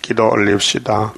기도 올립시다.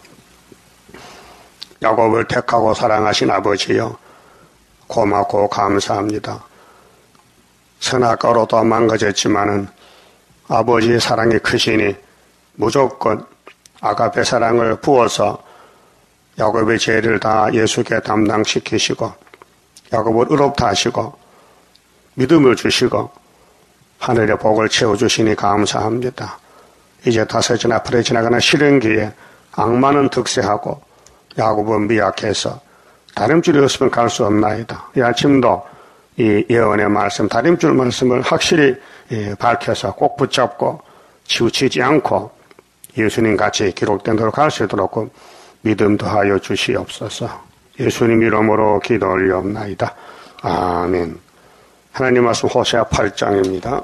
야곱을 택하고 사랑하신 아버지여, 고맙고 감사합니다. 선악과로 도 망가졌지만은 아버지의 사랑이 크시니 무조건 아가페 사랑을 부어서 야곱의 죄를 다 예수께 담당시키시고 야곱을 의롭다 하시고 믿음을 주시고 하늘의 복을 채워주시니 감사합니다. 이제 다섯이나 앞으로 지나가는 시련기에 악마는 득세하고 야곱은 미약해서 다림줄이 없으면 갈 수 없나이다. 이 아침도 이 예언의 말씀, 다림줄 말씀을 확실히 밝혀서 꼭 붙잡고 치우치지 않고 예수님 같이 기록된 대로 갈 수 있도록 믿음 더하여 주시옵소서. 예수님 이름으로 기도 올리옵나이다. 아멘. 하나님 말씀 호세아 8장입니다.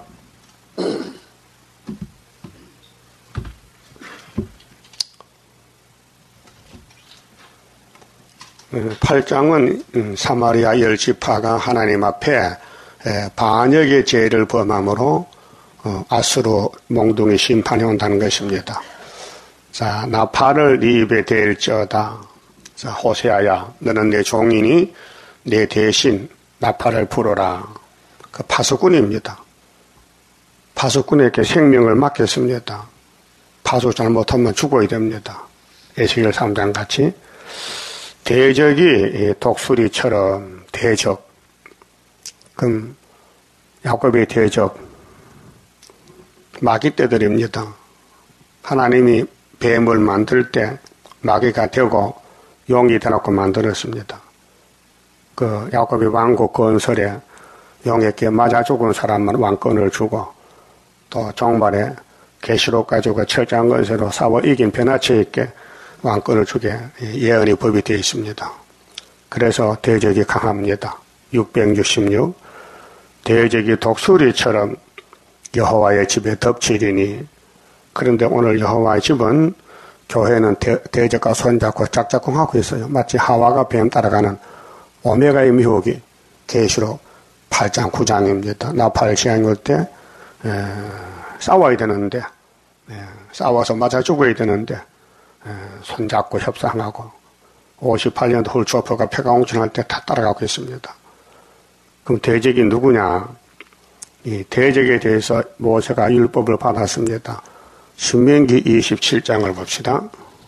8장은 사마리아 10지파가 하나님 앞에 반역의 죄를 범함으로 아수르 몽둥이 심판이 온다는 것입니다. 자, 나팔을 네 입에 대일지어다. 자, 호세아야, 너는 내 종이니 내 대신 나팔을 불어라. 그 파수꾼입니다. 파수꾼에게 생명을 맡겼습니다. 파수 잘못하면 죽어야 됩니다. 에스겔 3장 같이. 대적이 독수리처럼 대적. 그럼 야곱의 대적 마귀 떼들입니다. 하나님이 뱀을 만들 때 마귀가 되고 용이 되놓고 만들었습니다. 그 야곱의 왕국 건설에 용에게 맞아 죽은 사람만 왕권을 주고 또 종말에 계시록 가지고 철저한 건설로 싸워 이긴 변화체 있게 왕권을 주게 예언이 법이 되어 있습니다. 그래서 대적이 강합니다. 666 대적이 독수리처럼 여호와의 집에 덮치리니. 그런데 오늘 여호와의 집은 교회는 대적과 손잡고 짝짝꿍하고 있어요. 마치 하와가 뱀 따라가는 오메가의 미혹이 계시록 8장 9장입니다. 나팔 시간이 올 때 싸워야 되는데 싸워서 맞아 죽어야 되는데 손잡고 협상하고 58년 훌초퍼가 폐가홍천할 때 다 따라가고 있습니다. 그럼 대적이 누구냐? 이 대적에 대해서 모세가 율법을 받았습니다. 신명기 27장을 봅시다.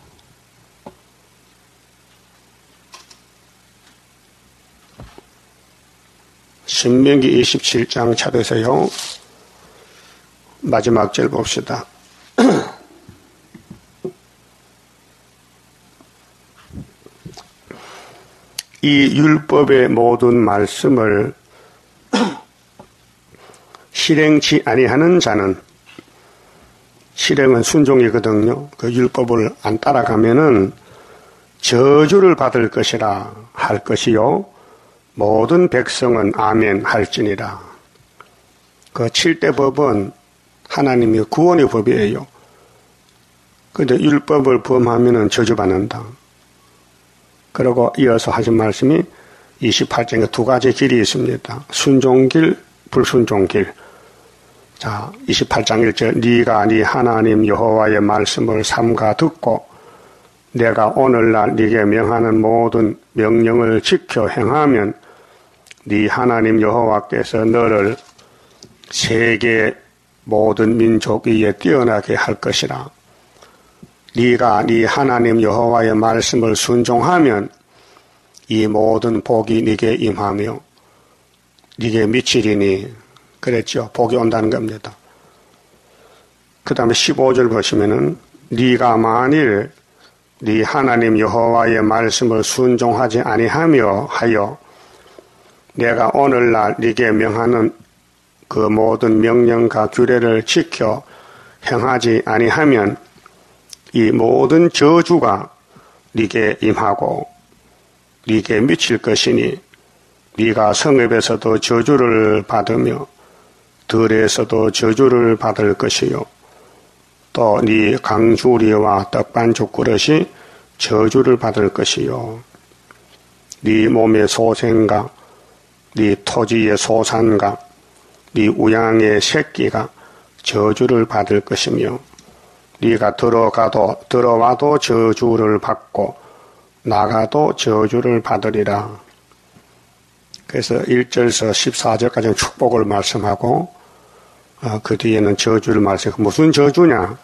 신명기 27장 찾으세요. 마지막 절 봅시다. 이 율법의 모든 말씀을 실행치 아니하는 자는, 실행은 순종이거든요. 그 율법을 안 따라가면은 저주를 받을 것이라 할 것이요 모든 백성은 아멘 할지니라. 그 7대 법은 하나님의 구원의 법이에요. 그런데 율법을 범하면은 저주받는다. 그리고 이어서 하신 말씀이 28장에 두 가지 길이 있습니다. 순종길, 불순종길. 자, 28장 1절 네가 네 하나님 여호와의 말씀을 삼가 듣고 내가 오늘날 네게 명하는 모든 명령을 지켜 행하면 네 하나님 여호와께서 너를 세계 모든 민족 위에 뛰어나게 할 것이라. 네가 네 하나님 여호와의 말씀을 순종하면 이 모든 복이 네게 임하며 네게 미치리니. 그랬죠. 복이 온다는 겁니다. 그 다음에 15절 보시면은 네가 만일 네 하나님 여호와의 말씀을 순종하지 아니하며 하여 내가 오늘날 네게 명하는 그 모든 명령과 규례를 지켜 행하지 아니하면 이 모든 저주가 네게 임하고 네게 미칠 것이니 네가 성읍에서도 저주를 받으며 들에서도 저주를 받을 것이요 또 네 강주리와 떡반죽 그릇이 저주를 받을 것이요 네 몸의 소생과 네 토지의 소산과 네 우양의 새끼가 저주를 받을 것이며 네가 들어와도 저주를 받고 나가도 저주를 받으리라. 그래서 1절에서 14절까지는 축복을 말씀하고 그 뒤에는 저주를 말씀하고 무슨 저주냐?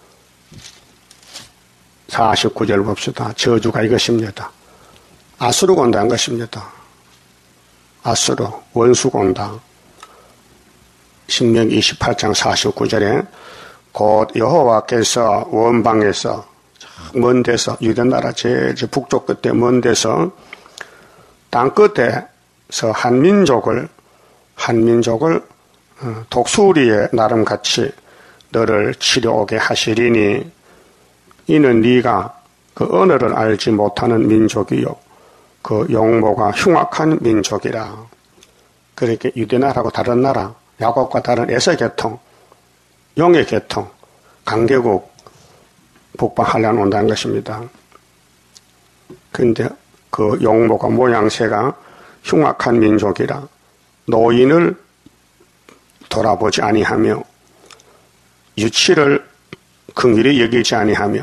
49절 봅시다. 저주가 이것입니다. 아수르가 온다는 것입니다. 아수르, 원수가 온다. 신명기 28장 49절에 곧 여호와께서 원방에서 먼 데서 유대 나라 제일 북쪽 끝에 먼 데서 땅 끝에서 한 민족을 독수리의 나름같이 너를 치려오게 하시리니 이는 네가 그 언어를 알지 못하는 민족이요 그 용모가 흉악한 민족이라. 그렇게 유대나라하고 다른 나라, 야곱과 다른 에서 계통, 용의 계통, 강대국 북방하려는 온다는 것입니다. 그런데 그 용모가 모양새가 흉악한 민족이라 노인을 돌아보지 아니하며 유치를 긍휼히 여기지 아니하며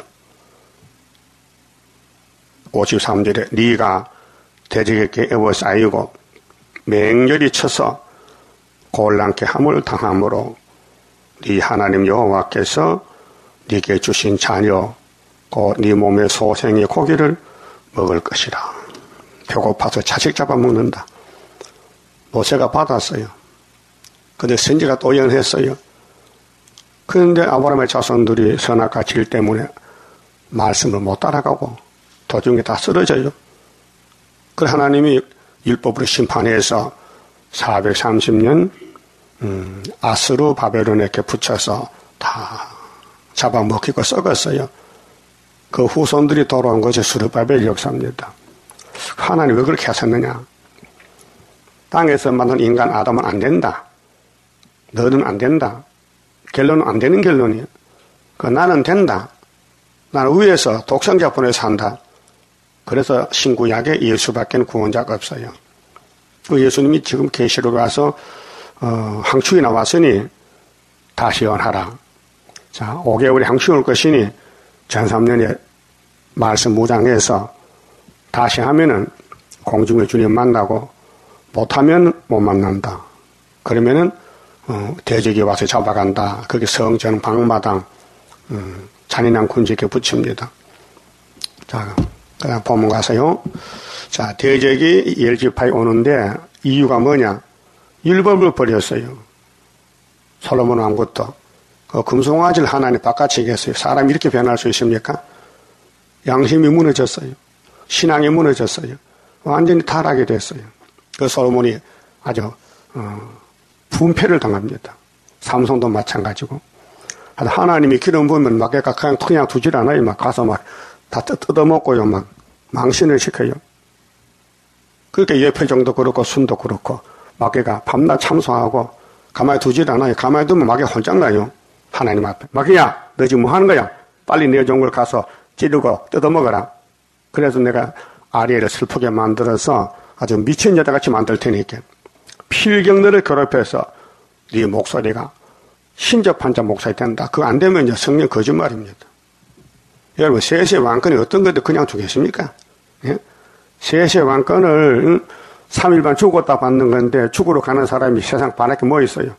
53절에 네가 대적에게 에워싸이고 맹렬히 쳐서 곤란케 함을 당함으로 네 하나님 여호와께서 네게 주신 자녀 곧 네 몸의 소생의 고기를 먹을 것이라. 배고파서 자식 잡아먹는다. 모세가 받았어요. 그런데 선지가 또 예언했어요. 그런데 아브라함의 자손들이 선악과 질 때문에 말씀을 못 따라가고 도중에 다 쓰러져요. 그 하나님이 율법으로 심판해서 430년 아스루 바벨론에게 붙여서 다 잡아먹히고 썩었어요. 그 후손들이 돌아온 것이 스룹바벨 역사입니다. 하나님 왜 그렇게 하셨느냐? 땅에서 만난 인간 아담은 안 된다. 너는 안 된다. 결론은 안 되는 결론이에요. 나는 된다. 나는 위에서 독생자 보내서 산다. 그래서 신구약에 예수밖에 구원자가 없어요. 그 예수님이 지금 계시록에 와서 항축이 나왔으니 다시 연하라. 자, 5개월에 항축이 올 것이니 전 3년에 말씀 무장해서 다시 하면은 공중에 주님 만나고 못하면 못 만난다. 그러면은 대적이 와서 잡아간다. 그게 성전 방마당 잔인한 군직에 붙입니다. 자, 그다음 본문 가서요. 자, 대적이 열지파에 오는데 이유가 뭐냐? 율법을 버렸어요. 솔로몬 왕부터 금송아지를 하나님 바꿔치겠어요. 사람이 이렇게 변할 수 있습니까? 양심이 무너졌어요. 신앙이 무너졌어요. 완전히 타락이 됐어요. 그 솔로몬이 아주 분패를 당합니다. 삼손도 마찬가지고. 하나님이 기름 부으면 막 그냥 두질 않아요. 막 가서 막 다 뜯어먹고요. 막 망신을 시켜요. 그렇게 예표정도 그렇고 순도 그렇고 마귀가 밤낮 참소하고 가만히 두질 않아요. 가만히 두면 마귀가 혼장나요. 하나님 앞에. 마귀야, 너 지금 뭐 하는 거야? 빨리 내 종을 가서 찌르고 뜯어먹어라. 그래서 내가 아리엘을 슬프게 만들어서 아주 미친 여자같이 만들 테니까 필경들을 괴롭혀서 네 목소리가 신접한 자 목소리 된다. 그거 안 되면 이제 성령 거짓말입니다. 여러분, 세세 왕권이 어떤 것도 그냥 주겠습니까? 예? 세세 왕권을 3일반 죽었다 받는 건데 죽으러 가는 사람이 세상 반밖에 뭐 있어요?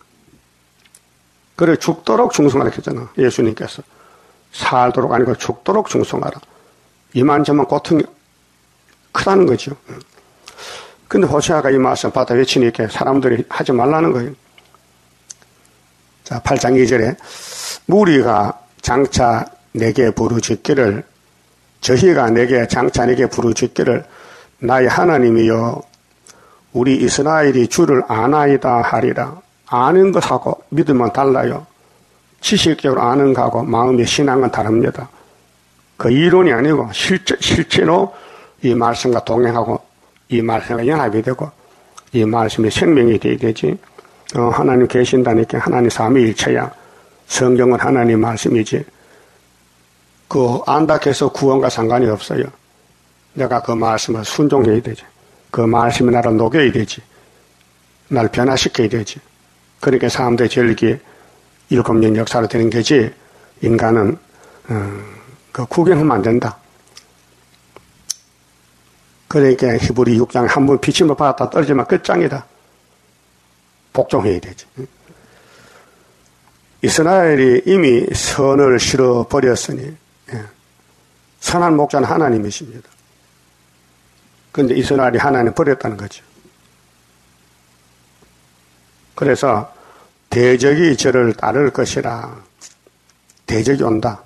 그래 죽도록 충성하라 했잖아. 예수님께서. 살도록 아니고 죽도록 충성하라. 이만저만 고통이 크다는 거죠. 근데 호세아가 이 말씀 받아 외치니까 사람들이 하지 말라는 거예요. 자, 8장 2절에 무리가 장차 내게 부르짖기를 저희가 내게 장차 내게 부르짖기를 나의 하나님이여 우리 이스라엘이 주를 아나이다 하리라. 아는 것하고 믿음은 달라요. 지식적으로 아는 것하고 마음의 신앙은 다릅니다. 그 이론이 아니고 실제로 이 말씀과 동행하고 이 말씀과 연합이 되고 이 말씀이 생명이 되어야 되지. 하나님 계신다니까 하나님 삼위일체야. 성경은 하나님 말씀이지. 그 안다 해서 구원과 상관이 없어요. 내가 그 말씀을 순종해야 되지. 그 말씀이 나를 녹여야 되지. 나를 변화시켜야 되지. 그러니까 사람들의 절기 7년 역사로 되는 거지. 인간은 그 구경하면 안 된다. 그러니까 히브리 6장에 한 번 비침을 받았다 떨어지면 끝장이다. 복종해야 되지. 이스라엘이 이미 선을 실어버렸으니 선한 목자는 하나님이십니다. 그런데 이스라엘이 하나님 버렸다는 거죠. 그래서 대적이 저를 따를 것이라. 대적이 온다.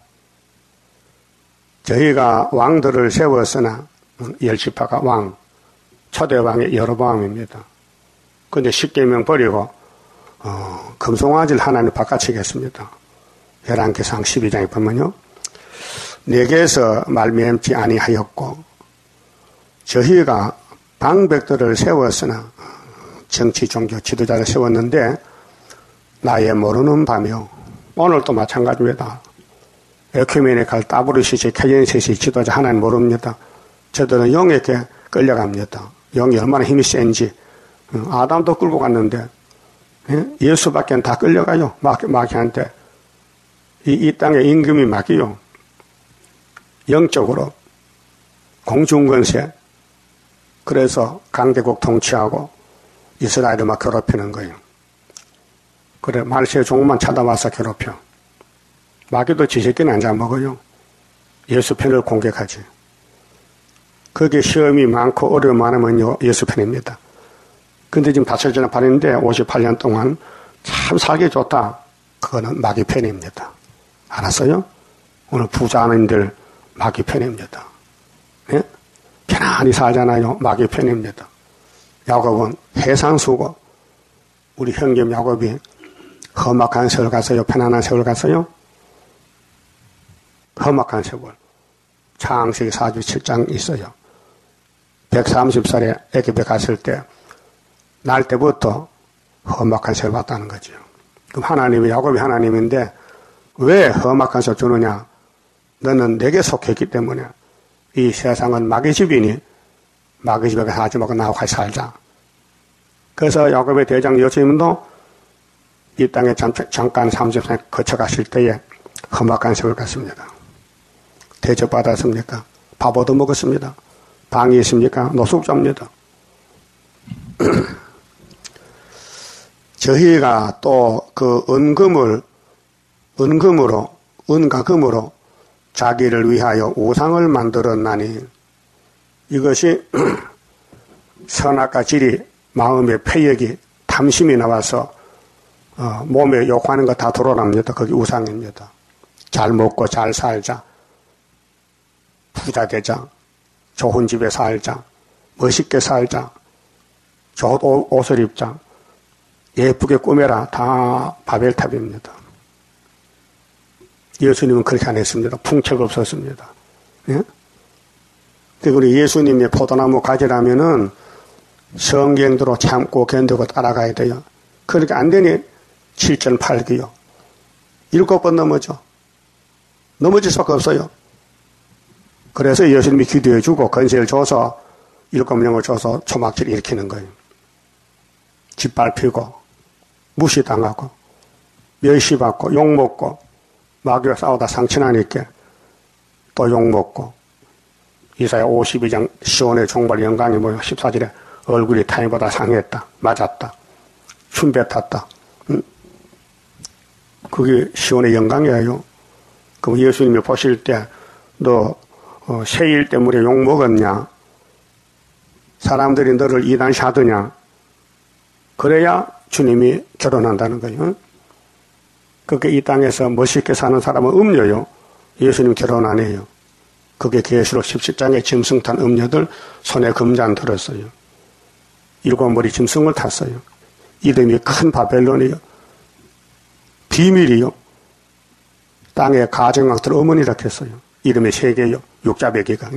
저희가 왕들을 세웠으나 열지파가 왕, 초대왕의 여로보암입니다. 그런데 10계명 버리고 금송아지를 하나님 바꿔치겠습니다. 열왕기상 12장에 보면요. 내게서 말미암지 아니하였고 저희가 방백들을 세웠으나 정치, 종교, 지도자를 세웠는데 나의 모르는 밤이요. 오늘도 마찬가지입니다. 에큐메니칼 WCC, KNCC 지도자 하나님 모릅니다. 저들은 영에게 끌려갑니다. 영이 얼마나 힘이 센지. 아담도 끌고 갔는데 예수밖에 다 끌려가요. 마귀한테. 이 땅의 임금이 마귀요. 영적으로 공중권세. 그래서 강대국 통치하고 이스라엘을 막 괴롭히는 거예요. 그래 말세의 종만 찾아와서 괴롭혀. 마귀도 지새끼는 안 잡먹어요. 예수 편을 공격하지. 그게 시험이 많고 어려움 많으면요 예수 편입니다. 근데 지금 다철전에 발인데 58년 동안 참 살기 좋다. 그거는 마귀 편입니다. 알았어요? 오늘 부자님들 마귀 편입니다. 예? 편안히 살잖아요. 마귀 편입니다. 야곱은 해상수고 우리 형님 야곱이 험악한 세월 갔어요? 편안한 세월 갔어요? 험악한 세월. 창세기 4주 7장 있어요. 130살에 애굽에 갔을 때 날 때부터 험악한 세월 봤다는 거죠. 그럼 하나님이 야곱이 하나님인데 왜 험악한 세월 주느냐? 너는 내게 속했기 때문에 이 세상은 마귀 집이니 마귀 집에 가서 하지 말고 나하고 같이 살자. 그래서 야곱의 대장 요셉님도 이 땅에 잠깐 30살 거쳐가실 때에 험악한 세월 갔습니다. 대접받았습니까? 밥 얻어먹었습니다. 방이 있습니까? 노숙자입니다. 저희가 또 그 은과 금으로 자기를 위하여 우상을 만들었나니 이것이 선악과 질이 마음의 패역이 탐심이 나와서 몸에 욕하는 거 다 드러납니다. 그게 우상입니다. 잘 먹고 잘 살자. 부자 되자. 좋은 집에 살자. 멋있게 살자. 좋은 옷을 입자. 예쁘게 꾸며라. 다 바벨탑입니다. 예수님은 그렇게 안 했습니다. 풍채가 없었습니다. 예? 그리고 예수님의 포도나무 가지라면은 성경대로 참고 견디고 따라가야 돼요. 그렇게 안 되니 7절 8기요. 7번 넘어져. 넘어질 수가 없어요. 그래서 예수님이 기도해 주고 건세를 줘서 7명을 줘서 초막질 일으키는 거예요. 짓밟히고 무시당하고 멸시받고 욕먹고 마귀와 싸우다 상처나니까 또 욕먹고 이사야 52장 시온의 종발 영광이 뭐요 14절에 얼굴이 타인보다 상했다. 맞았다. 춤뱉었다. 그게 시온의 영광이에요. 그럼 예수님이 보실 때 너 세일 때문에 욕먹었냐? 사람들이 너를 이단시하더냐? 그래야 주님이 결혼한다는 거예요. 그게 이 땅에서 멋있게 사는 사람은 음녀요. 예수님 결혼 안 해요. 그게 계시록 17장에 짐승 탄 음녀들 손에 금잔 들었어요. 7머리 짐승을 탔어요. 이름이 큰 바벨론이요. 비밀이요. 땅에 가정왕들 어머니라 했어요. 이름이 3개요. 육자배기가.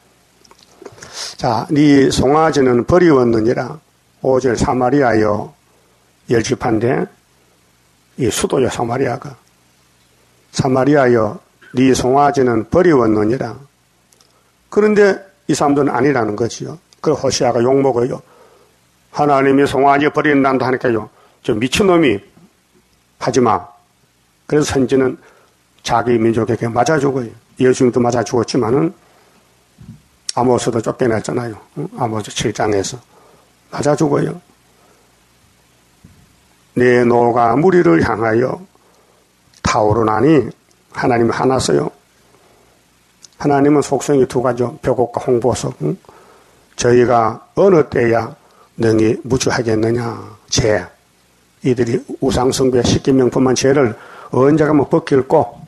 자, 네 송아지는 버리웠느니라. 5절 사마리아요. 열지파인데 이 수도요 사마리아가. 사마리아요. 네 송아지는 버리웠느니라. 그런데 이 사람들은 아니라는 거지요. 그 호시아가 욕먹어요. 하나님이 송아지 버린단다 하니까요. 저 미친놈이 하지마. 그래서 선지는 자기 민족에게 맞아 죽어요. 예수님도 맞아 죽었지만은 아모스도 쫓겨났잖아요. 아모스 7장에서 맞아 죽어요. 내 노가 무리를 향하여 타오르나니 하나님은 하나서요. 하나님은 속성이 두 가지죠. 벽옥과 홍보석. 저희가 어느 때야 능히 무주하겠느냐. 죄. 이들이 우상숭배 10계명뿐만 죄를 언제 가면 벗길고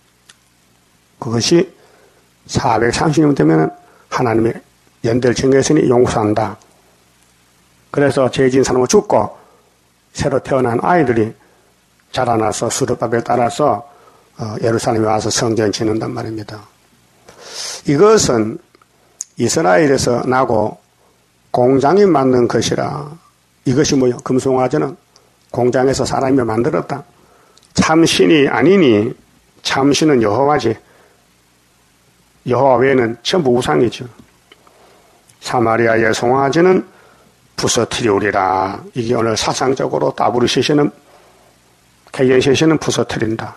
그것이 430년 되면 하나님의 연대를 정했으니 용서한다. 그래서 죄진 사람은 죽고 새로 태어난 아이들이 자라나서 스룹바벨 따라서 예루살렘에 와서 성전 짓는단 말입니다. 이것은 이스라엘에서 나고 공장이 만든 것이라. 이것이 뭐요? 금송아지는 공장에서 사람이 만들었다. 참신이 아니니 참신은 여호와지. 여호와 외에는 전부 우상이죠. 사마리아의 송아지는 부서뜨리우리라. 이게 오늘 사상적으로 따부르시시는 개견시시는 부서뜨린다.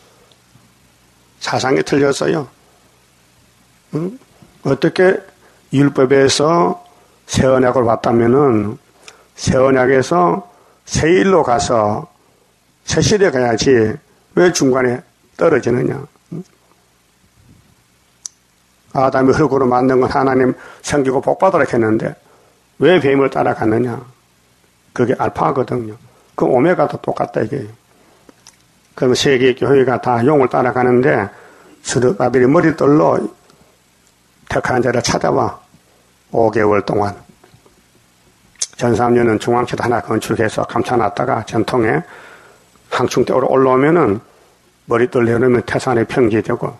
사상이 틀렸어요. 어떻게 율법에서 새 언약을 봤다면은 새 언약에서 새 일로 가서 새 시대 가야지 왜 중간에 떨어지느냐. 아담이 흙으로 만든 건 하나님 섬기고 복받으라 했는데 왜 뱀을 따라갔느냐. 그게 알파거든요. 그 오메가도 똑같다 이게. 그럼 세계 교회가 다 용을 따라가는데 스룹바벨이 머리떨로 택한 자를 찾아와 5개월 동안 전3년은 중앙체도 하나 건축해서 감춰놨다가 전통에 항충대로 올라오면은 머리떨 내려오면 태산이 평지되고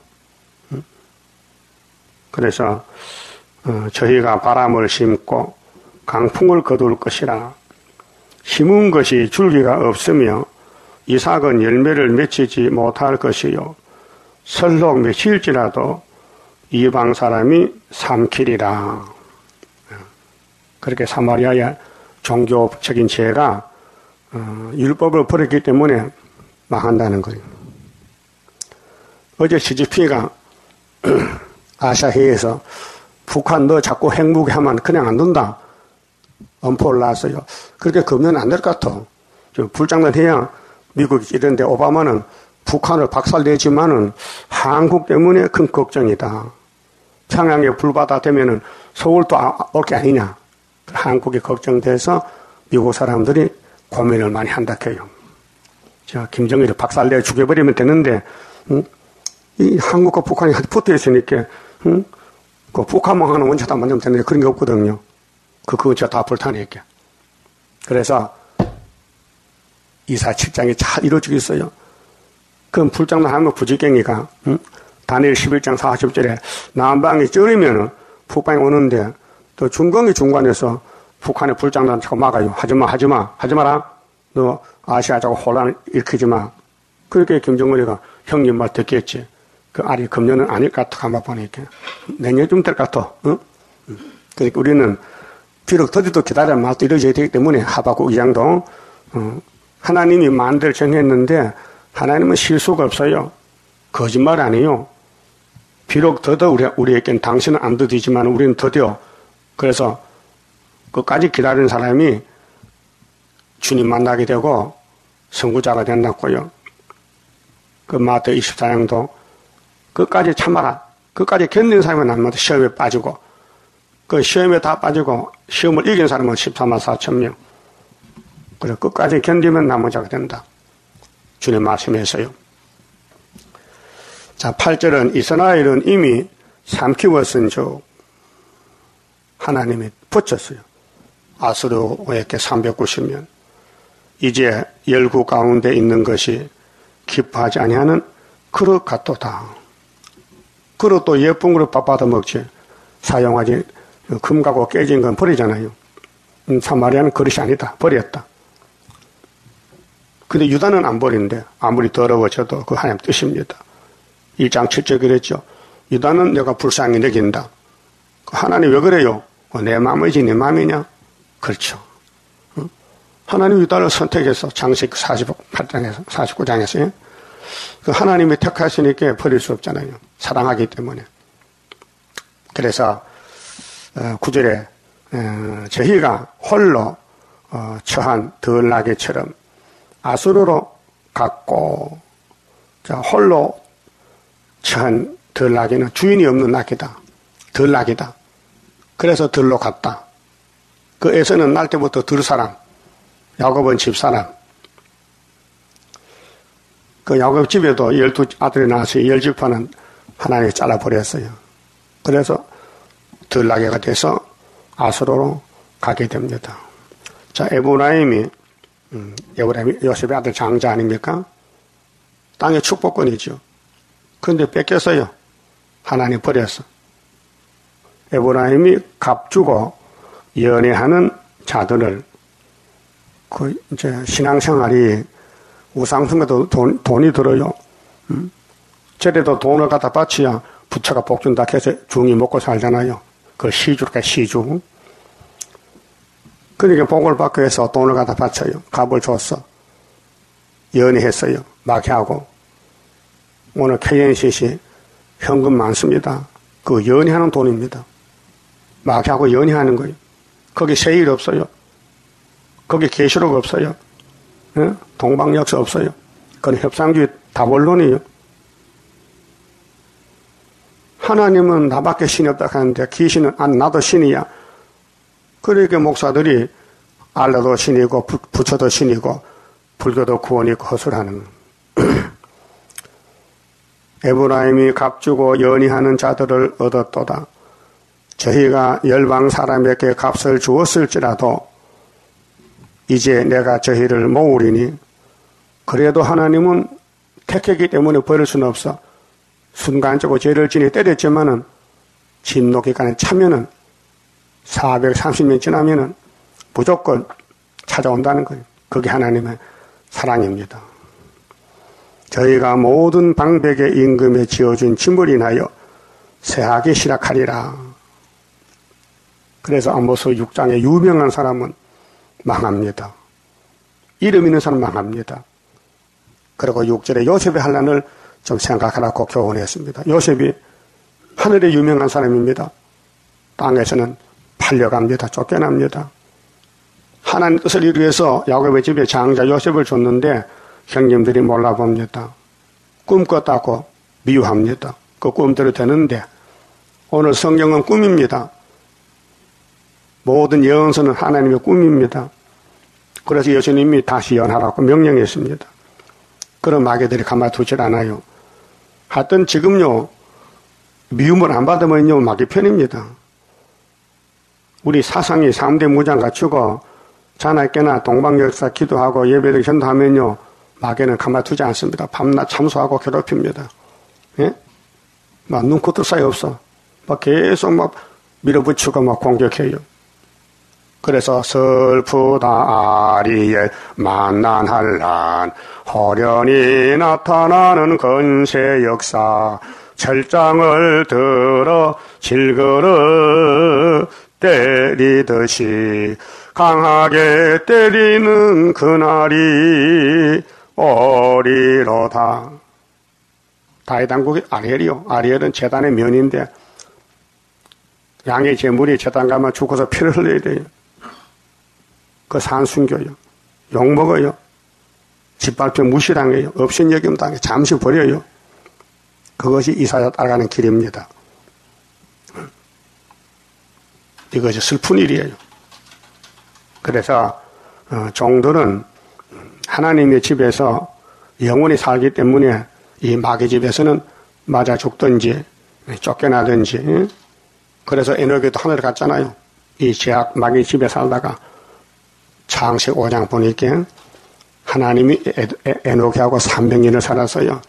그래서 저희가 바람을 심고 강풍을 거둘 것이라. 심은 것이 줄기가 없으며 이삭은 열매를 맺히지 못할 것이요 설록 맺힐지라도 이방 사람이 삼키리라. 그렇게 사마리아의 종교적인 죄가 율법을 버렸기 때문에 망한다는 거예요. 어제 시지피가 아시아회에서 북한 너 자꾸 핵무기 하면 그냥 안 둔다. 엄포를 놨어요. 그렇게 그러면 안 될 것 같아. 불장난해야 미국 이런데 오바마는 북한을 박살내지만은 한국 때문에 큰 걱정이다. 평양에 불바다 되면은 서울도 올 게 아니냐. 한국이 걱정돼서 미국 사람들이 고민을 많이 한다 해요. 김정일을 박살내 죽여버리면 되는데, 이 한국과 북한이 붙어 있으니까, 그 북한만 하는 원자도 만들면 되는데 그런 게 없거든요. 그거 다 불타니까. 그래서 이사 7장이 잘 이루어지고 있어요. 그럼 불장난하면 부지깽이가, 다니엘 11장 40절에 남방이 쩔으면은 북방이 오는데 또 중공이 중간에서 북한의 불장난 자꾸 막아요. 하지 마라. 너 아시아 자꾸 혼란을 일으키지 마. 그렇게 김정은이가 형님 말 듣겠지. 그 알이 금년은 아닐 것 같아. 가만 보니까. 내년쯤 될 것 같아. 응? 그러니까 우리는 비록 더디도 기다리면 말도 이루어져야 되기 때문에 하박국 2장도 하나님이 만들 정했는데 하나님은 실수가 없어요. 거짓말 아니에요. 비록 더더 우리에겐 당신은 안 더디지만 우리는 더뎌. 그래서 끝까지 기다리는 사람이 주님 만나게 되고 선구자가 된다고요. 그 마태 24장도 끝까지 참아라. 끝까지 견딘 사람은 남마다 시험에 빠지고 그 시험에 다 빠지고 시험을 이긴 사람은 14만 4천 명. 그래 끝까지 견디면 남은 자가 된다. 주님 말씀에서요. 자, 8절은 이스라엘은 이미 삼키웠은 즉 하나님이 붙였어요. 아수르에게 390년. 이제 열구 가운데 있는 것이 기뻐하지 아니하는 그릇 같도다. 그릇도 예쁜 그릇 밥 받아 먹지. 사용하지. 금가고 깨진 건 버리잖아요. 사마리아는 그릇이 아니다. 버렸다. 근데 유다는 안 버린대. 아무리 더러워져도 그 하나님 뜻입니다. 1장 7절 그랬죠. 유다는 내가 불쌍히 여긴다. 하나님 왜 그래요? 내 마음이지 내 마음이냐? 그렇죠. 하나님 유다를 선택해서 창세기 48장에서 49장에서 그 하나님이 택하시니까 버릴 수 없잖아요. 사랑하기 때문에. 그래서 9절에 저희가 홀로 처한 덜나귀처럼 아수르로 갔고, 자, 홀로 처한 덜나귀는 주인이 없는 나귀다. 덜나귀다. 그래서 들로 갔다. 그 에서는 날 때부터 들사람, 야곱은 집사람. 그 야곱 집에도 12 아들이 나와서 10지파는 하나님이 잘라버렸어요. 그래서 덜나귀가 돼서 아수르로 가게 됩니다. 자, 에브라임이 요셉의 아들 장자 아닙니까? 땅의 축복권이죠. 그런데 뺏겼어요. 하나님 버렸어. 에브라임이 값주고 연애하는 자들을, 이제 신앙생활이 우상숭배도 돈이 들어요. 저래도 돈을 갖다 바쳐야 부처가 복 준다 해서 중이 먹고 살잖아요. 그걸 시주랄까, 시주. 그러니까 복을 받기 위해서 돈을 갖다 바쳐요. 값을 줬어. 연애했어요. 마귀하고. 오늘 KNCC 현금 많습니다. 그 연애하는 돈입니다. 마귀하고 연애하는 거예요. 거기 세일 없어요. 거기 계시록 없어요. 예? 동방역사 없어요. 그건 협상주의 다본론이에요. 하나님은 나밖에 신이 없다 하는데 귀신은 나도 신이야. 그러니까 목사들이 알라도 신이고 부처도 신이고 불교도 구원이고 허술하는 에브라임이 값주고 연희하는 자들을 얻었도다. 저희가 열방 사람에게 값을 주었을지라도 이제 내가 저희를 모으리니, 그래도 하나님은 택했기 때문에 버릴 수는 없어. 순간적으로 죄를 지니 때렸지만은 진노기간에 차면은 430년 지나면은 무조건 찾아온다는 거예요. 그게 하나님의 사랑입니다. 저희가 모든 방백의 임금에 지어준 짐을 인하여 세하기 시작하리라. 그래서 아모스 6장에 유명한 사람은 망합니다. 이름 있는 사람 망합니다. 그리고 6절에 요셉의 환난을 좀 생각하라고 교훈했습니다. 요셉이 하늘에 유명한 사람입니다. 땅에서는 팔려갑니다. 쫓겨납니다. 하나님 뜻을 이루기 위해서 야곱의 집에 장자 요셉을 줬는데 형님들이 몰라봅니다. 꿈 꿨다고 미워합니다. 그 꿈대로 되는데 오늘 성경은 꿈입니다. 모든 예언서는 하나님의 꿈입니다. 그래서 예수님이 다시 연하라고 명령했습니다. 그런 마귀들이 가만두질 않아요. 하여튼 지금요, 미움을 안 받으면요, 마귀 편입니다. 우리 사상이 3대 무장 갖추고 자나깨나 동방역사 기도하고 예배를 전도하면요, 마귀는 가만두지 않습니다. 밤낮 참소하고 괴롭힙니다. 예? 막 눈코뜰 사이 없어. 막 계속 막 밀어붙이고 막 공격해요. 그래서 슬프다 아리엘 만난한란 호련히 나타나는 건세 역사 철장을 들어 질그러 때리듯이 강하게 때리는 그날이 오리로다. 다윗왕국이 아리엘이요. 아리엘은 제단의 면인데 양의 제물이 제단 가면 죽어서 피를 흘려야 돼요. 그 산순교요. 욕먹어요. 짓밟혀 무시당해요. 업신여김 당해 잠시 버려요. 그것이 이사야 따라가는 길입니다. 이것이 슬픈 일이에요. 그래서 종들은 하나님의 집에서 영원히 살기 때문에 이 마귀 집에서는 맞아 죽든지 쫓겨나든지. 그래서 에녹에도 하늘에 갔잖아요. 이 제약 마귀 집에 살다가 창세기 5장 보니까 하나님이 에녹하고 300년을 살았어요.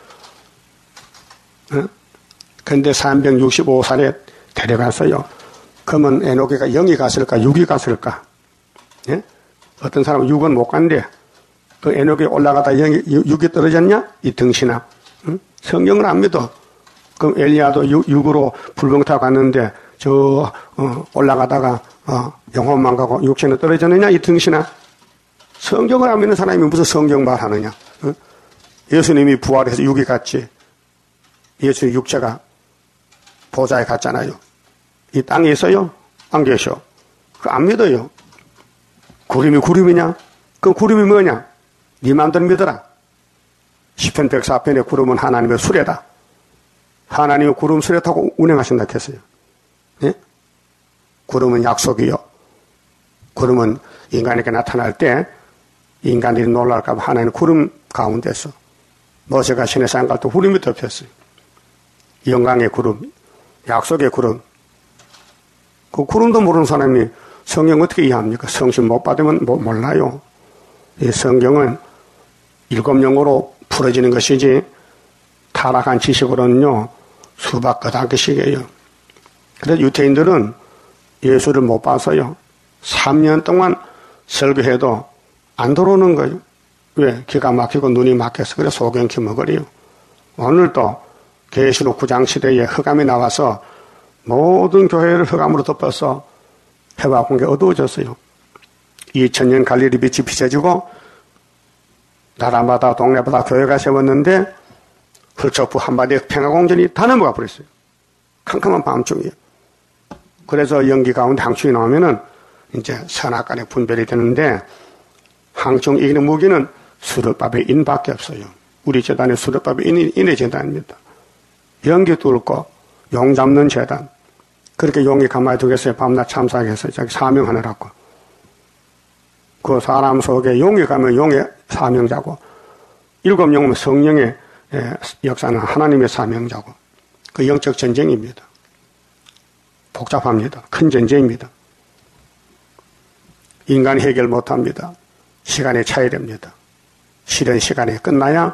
근데 365살에 데려갔어요. 그러면 에녹이가 0이 갔을까 6이 갔을까? 예? 어떤 사람은 6은 못 간대. 그 에녹이 올라가다 6이 떨어졌냐? 이 등신아. 응? 성경을 안 믿어. 그럼 엘리야도 6으로 불병 타고 갔는데 올라가다가 영혼만 가고 육체는 떨어졌느냐? 이 등신아. 성경을 안 믿는 사람이 무슨 성경 말하느냐? 응? 예수님이 부활해서 육이 갔지. 예수의 육체가 보좌에 갔잖아요. 이 땅에 있어요? 안 계셔. 안 믿어요. 구름이 구름이냐? 그 구름이 뭐냐? 네 맘대로 믿어라. 시편 104편의 구름은 하나님의 수레다. 하나님의 구름 수레 타고 운행하신다 했어요. 예? 구름은 약속이요. 구름은 인간에게 나타날 때 인간들이 놀랄까 봐 하나님 구름 가운데서 모세가 시내산 갈 때 구름이 덮였어요. 영광의 구름, 약속의 구름. 그 구름도 모르는 사람이 성경 어떻게 이해합니까? 성신 못 받으면 몰라요. 이 성경은 일곱 영어로 풀어지는 것이지 타락한 지식으로는요 수박 끄덕기식이에요. 그래서 유태인들은 예수를 못 봐서요 3년 동안 설교해도 안 들어오는 거예요. 왜? 기가 막히고 눈이 막혀서 그래 소경키 먹으래요. 오늘도 계시록 9장 시대에 흑암이 나와서 모든 교회를 흑암으로 덮어서 해와 공개 어두워졌어요. 2000년 갈릴리 빛이 비춰지고 나라마다 동네마다 교회가 세웠는데 훌쩍부 한마디에 평화공전이 다 넘어가 버렸어요. 캄캄한 밤중이에요. 그래서 연기 가운데 항충이 나오면은 이제 선악간의 분별이 되는데 항충 이기는 무기는 수르밥의 인밖에 없어요. 우리 재단의 수르밥의 인의 재단입니다. 연기 뚫고 용 잡는 재단. 그렇게 용이 가만히 두겠어요. 밤낮 참사해서 자기 사명하느라고. 그 사람 속에 용이 가면 용의 사명자고, 일곱 영은 성령의 역사는 하나님의 사명자고, 그 영적 전쟁입니다. 복잡합니다. 큰 전쟁입니다. 인간이 해결 못합니다. 시간에 차이됩니다. 실현 시간에 끝나야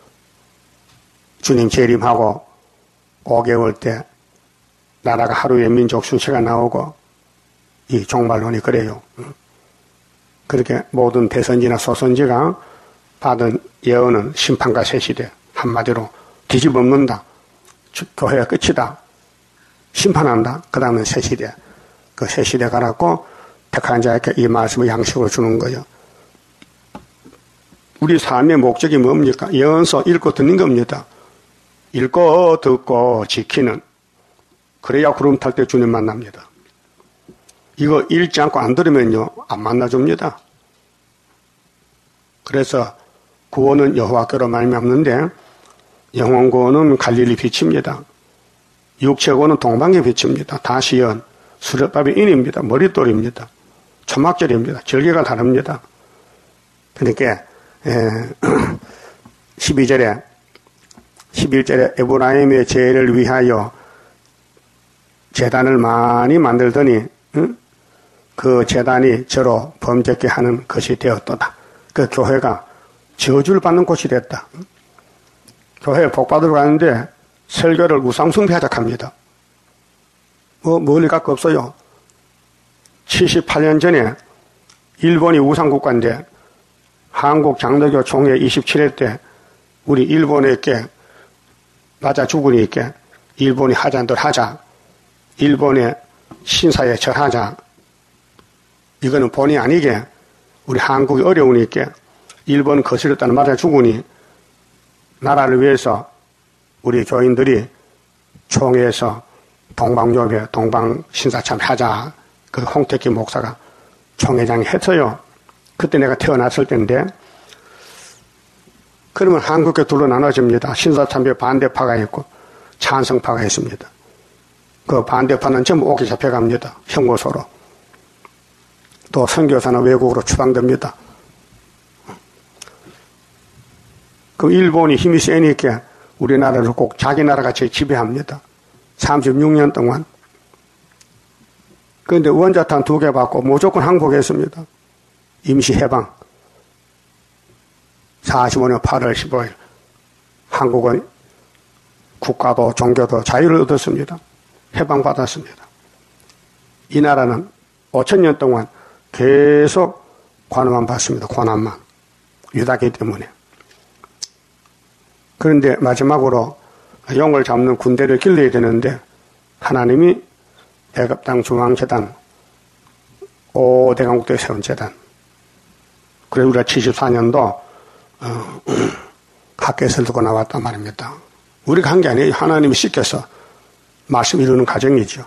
주님 재림하고 5개월 때 나라가 하루에 민족 수치가 나오고 이 종말론이 그래요. 그렇게 모든 대선지나 소선지가 받은 예언은 심판과 새시대 한마디로 뒤집어엎는다. 교회가 끝이다. 심판한다. 그 다음은 새시대. 그 새시대 가라고 택한 자에게 이 말씀을 양식으로 주는 거예요. 우리 삶의 목적이 뭡니까? 예언서 읽고 듣는 겁니다. 읽고 듣고 지키는. 그래야 구름 탈 때 주님 만납니다. 이거 읽지 않고 안 들으면요 안 만나줍니다. 그래서 구원은 여호와께로 말미암는데 영혼 구원은 갈릴리 빛입니다. 육체 구원은 동방의 빛입니다. 다시연 수렵밥의 인입니다. 머릿돌입니다. 초막절입니다. 절개가 다릅니다. 그러니까 11절에 에브라임의 죄를 위하여 제단을 많이 만들더니 그 제단이 저로 범죄케 하는 것이 되었도다. 그 교회가 저주를 받는 곳이 됐다. 교회에 복 받으러 가는데 설교를 우상숭배하자 합니다. 멀리 갈 거 없어요. 78년 전에 일본이 우상국가인데 한국 장로교 총회 27회 때 우리 일본에게 맞아 죽으니까 일본이 하자들 하자. 일본의 신사에 절하자. 이거는 본의 아니게 우리 한국이 어려우니까 일본 거스렸다는 맞아 죽으니 나라를 위해서 우리 교인들이 총회에서 동방요배, 동방신사참회 하자. 그 홍택기 목사가 총회장이 했어요. 그때 내가 태어났을 때인데 그러면 한국에 둘로 나눠집니다. 신사참회 반대파가 있고 찬성파가 있습니다. 그 반대파는 전부 옥에 잡혀갑니다. 형고소로. 또 선교사는 외국으로 추방됩니다. 그 일본이 힘이 세니까 우리나라를 꼭 자기 나라같이 지배합니다. 36년 동안. 그런데 원자탄 2개 받고 무조건 항복했습니다. 임시해방. 45년 8월 15일 한국은 국가도 종교도 자유를 얻었습니다. 해방받았습니다. 이 나라는 5,000년 동안 계속 관원만 받습니다. 관원만. 유다기 때문에. 그런데 마지막으로 용을 잡는 군대를 길러야 되는데 하나님이 애굽 땅 중앙재단 5대 강국대에 세운 재단. 그래서 우리가 74년도 학교에서 두고 나왔단 말입니다. 우리가 한 게 아니에요. 하나님이 시켜서 말씀 이루는 과정이죠.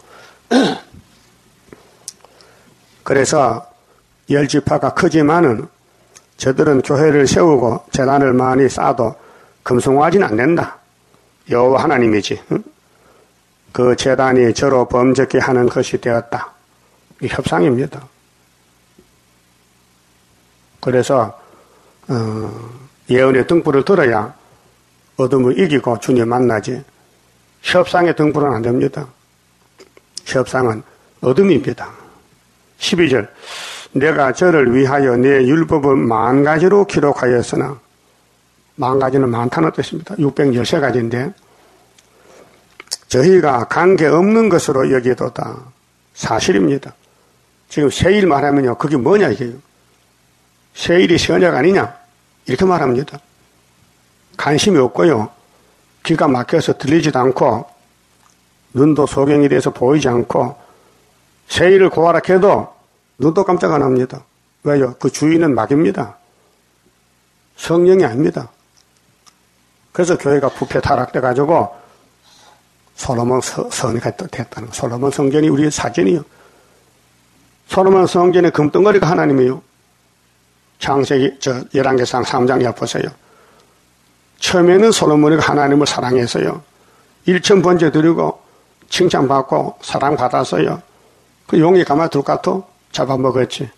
그래서 10지파가 크지만은 저들은 교회를 세우고 재단을 많이 쌓아도 금송아지는 안 된다. 여호와 하나님이지. 그 재단이 저로 범죄케 하는 것이 되었다. 이 협상입니다. 그래서 예언의 등불을 들어야 어둠을 이기고 주님 만나지 협상의 등불은 안 됩니다. 협상은 어둠입니다. 12절 내가 저를 위하여 내 율법을 10,000가지로 기록하였으나 10,000가지는 많다는 뜻입니다. 613가지인데 저희가 관계없는 것으로 여기도다. 사실입니다. 지금 세일 말하면요. 그게 뭐냐 이게요. 세일이 선약 아니냐 이렇게 말합니다. 관심이 없고요. 귀가 막혀서 들리지도 않고 눈도 소경이 돼서 보이지 않고 세일을 고하라 해도 눈도 깜짝 안 합니다. 왜요? 그 주인은 막입니다. 성령이 아닙니다. 그래서 교회가 부패 타락돼가지고 솔로몬 성회가 됐다는 거. 솔로몬 성전이 우리의 사전이요. 솔로몬 성전의 금덩어리가 하나님이요. 창세기 11개상 3장에 보세요. 처음에는 솔로몬이 하나님을 사랑해서요. 1천 번째 드리고 칭찬받고 사랑받았어요. 그 용이 가만둘 것 같아 잡아먹었지.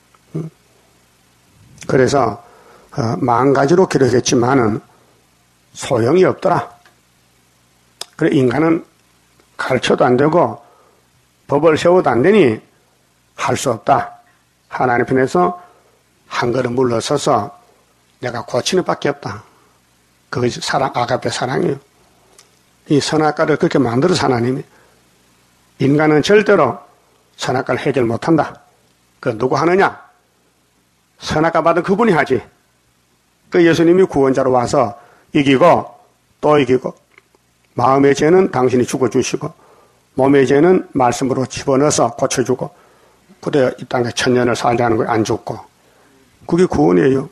그래서 10,000가지로 기록했지만은 소용이 없더라. 그래 인간은 가르쳐도 안 되고 법을 세워도 안 되니 할 수 없다. 하나님 편에서 한 걸음 물러서서 내가 고치는 밖에 없다. 그것이 사랑, 아가페 사랑이에요. 이 선악과를 그렇게 만들어서 하나님이 인간은 절대로 선악과를 해결 못한다. 그 누구 하느냐? 선악과 받은 그분이 하지. 그 예수님이 구원자로 와서 이기고 또 이기고 마음의 죄는 당신이 죽어주시고 몸의 죄는 말씀으로 집어넣어서 고쳐주고 그래야 이 땅에 천년을 살자는 거예요. 안 죽고. 그게 구원이에요.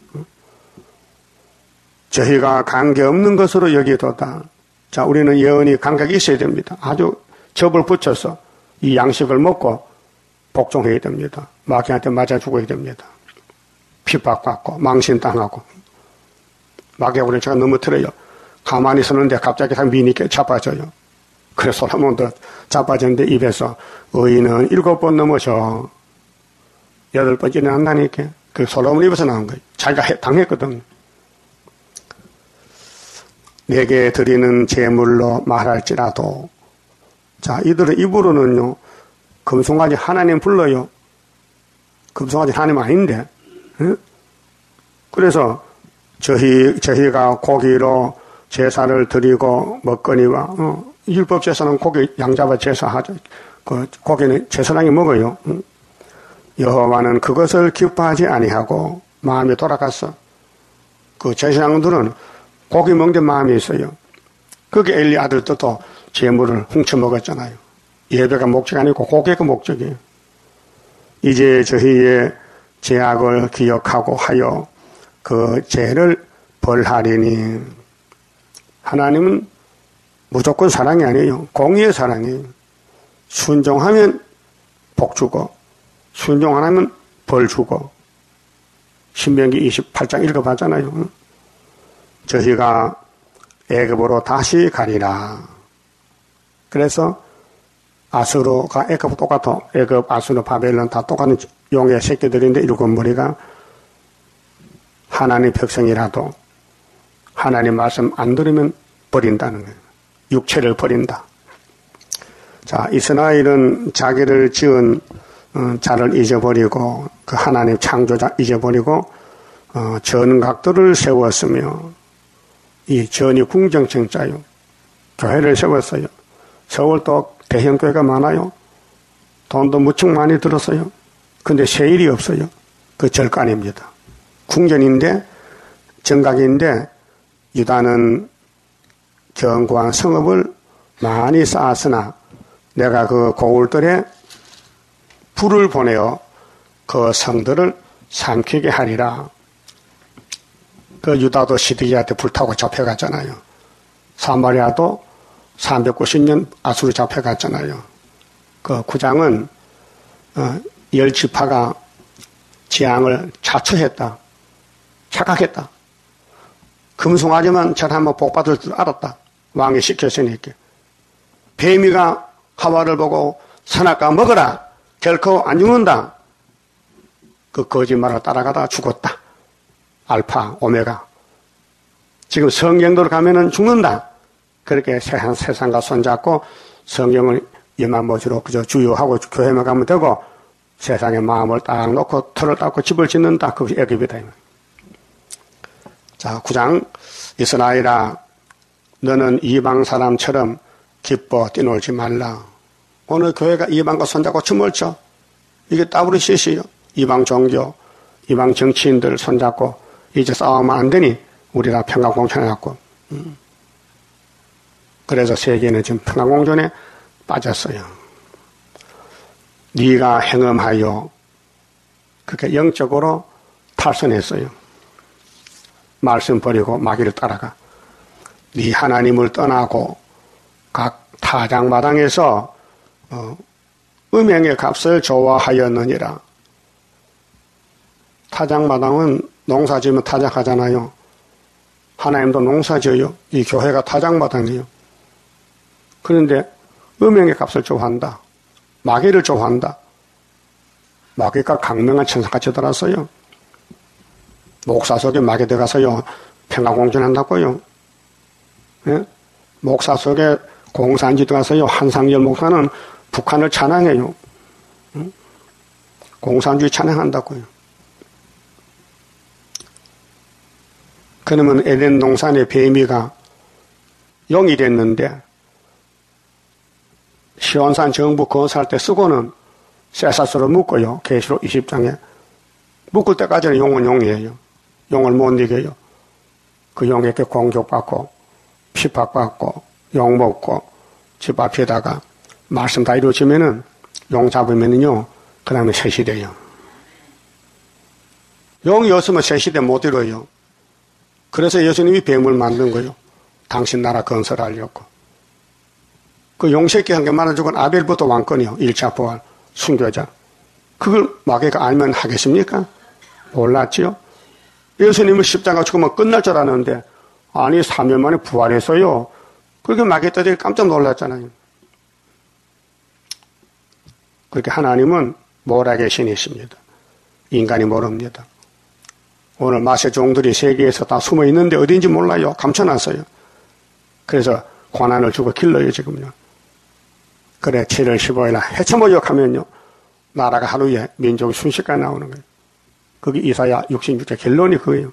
저희가 관계없는 것으로 여기도다. 자, 우리는 예언이 감각이 있어야 됩니다. 아주 접을 붙여서 이 양식을 먹고 복종해야 됩니다. 마귀한테 맞아 죽어야 됩니다. 핍박받고 망신당하고 마귀하고는 제가 넘어뜨려요. 가만히 서는데 갑자기 다 미니께 자빠져요. 그래서 솔로몬도 자빠졌는데 입에서 의인은 7번 넘어져 8번째 일어난다니까. 그 솔로몬 입에서 나온 거예요. 자기가 당했거든. 내게 드리는 제물로 말할지라도 자 이들은 입으로는요 금송아지 하나님 불러요. 금송아지 하나님 아닌데 그래서 저희가 고기로 제사를 드리고 먹거니와 율법 제사는 고기 양잡아 제사하죠. 그 고기는 제사장이 먹어요. 여호와는 그것을 기뻐하지 아니하고 마음이 돌아갔어. 그 제사장들은 고기 먹는 마음이 있어요. 그게 엘리 아들들도 제물을 훔쳐 먹었잖아요. 예배가 목적이 아니고 고기가 목적이에요. 이제 저희의 죄악을 기억하고 하여 그 죄를 벌하리니 하나님은 무조건 사랑이 아니에요. 공의의 사랑이에요. 순종하면 복 주고 순종 안 하면 벌 주고 신명기 28장 읽어봤잖아요. 저희가 애굽으로 다시 가리라. 그래서 아수르가 애굽 똑같아. 애굽, 아수르, 바벨론 다 똑같은 용의 새끼들인데 일곱 무리가 하나님 백성이라도 하나님 말씀 안 들으면 버린다는 거예요. 육체를 버린다. 자, 이스라엘은 자기를 지은 자를 잊어버리고 그 하나님 창조자 잊어버리고 전각들을 세웠으며 이 전이 궁정청자요. 교회를 세웠어요. 서울도 대형교회가 많아요. 돈도 무척 많이 들었어요. 근데 세일이 없어요. 그 절간입니다. 궁전인데 정각인데 유다는 견고한 성읍을 많이 쌓았으나 내가 그 고울들에 불을 보내어 그 성들을 삼키게 하리라. 그 유다도 시드기한테 불타고 잡혀갔잖아요. 사마리아도 390년 아수르 잡혀갔잖아요. 그 구장은 10지파가 재앙을 자초했다. 착각했다. 금송아지만 전 한번 복받을 줄 알았다. 왕이 시켰으니까. 뱀이가 하와를 보고 선악과 먹어라. 결코 안 죽는다. 그 거짓말을 따라가다 죽었다. 알파, 오메가. 지금 성경도로 가면은 죽는다. 그렇게 세상과 손잡고 성경을 예만모지로 그저 주요하고 교회만 가면 되고 세상에 마음을 딱 놓고 털을 닦고 집을 짓는다. 그것이 애굽이다. 자, 9장. 이스라엘아, 너는 이방 사람처럼 기뻐 뛰놀지 말라. 오늘 교회가 이방과 손잡고 춤을 춰. 이게 따블이 시시요. 이방 종교, 이방 정치인들 손잡고 이제 싸우면 안 되니 우리 다 평화공존해갖고. 그래서 세계는 지금 평화공존에 빠졌어요. 네가 행음하여 그렇게 영적으로 탈선했어요. 말씀 버리고 마귀를 따라가. 네 하나님을 떠나고 각 타작마당에서 음행의 값을 좋아하였느니라. 타작마당은 농사 지으면 타작하잖아요. 하나님도 농사 지어요. 이 교회가 타작마당이에요. 그런데 음행의 값을 좋아한다. 마귀를 좋아한다. 마귀가 강명한 천사같이 들었어요. 목사 속에 마귀 들어가서요. 평화공존한다고요. 예? 목사 속에 공산지 들어가서요. 한상열 목사는 북한을 찬양해요. 공산주의 찬양한다고요. 그러면 에덴 동산의 뱀이가 용이 됐는데 시온산 정부 건설할 때 쓰고는 쇠사슬로 묶어요. 계시록 20장에. 묶을 때까지는 용은 용이에요. 용을 못 이겨요. 그 용에게 공격받고 핍박받고 욕먹고 집 앞에다가 말씀 다 이루어지면은 용 잡으면은요, 그 다음에 셋이 돼요. 용이 없으면 셋이 돼 못 이뤄요. 그래서 예수님이 뱀을 만든 거예요. 당신 나라 건설하려고. 그 용새끼 한 개 말아주고 아벨부터 왕권이요. 1차 부활, 순교자. 그걸 마귀가 알면 하겠습니까? 몰랐지요. 예수님은 십자가 죽으면 끝날 줄 알았는데, 아니, 3년 만에 부활했어요. 그렇게 마귀들이 깜짝 놀랐잖아요. 그렇게 하나님은 모락의 신이십니다. 인간이 모릅니다. 오늘 마세종들이 세계에서 다 숨어 있는데 어딘지 몰라요. 감춰놨어요. 그래서 고난을 주고 길러요, 지금요. 그래, 7월 15일 해쳐모욕하면요. 나라가 하루에 민족이 순식간에 나오는 거예요. 그게 이사야 66장 결론이 그거예요.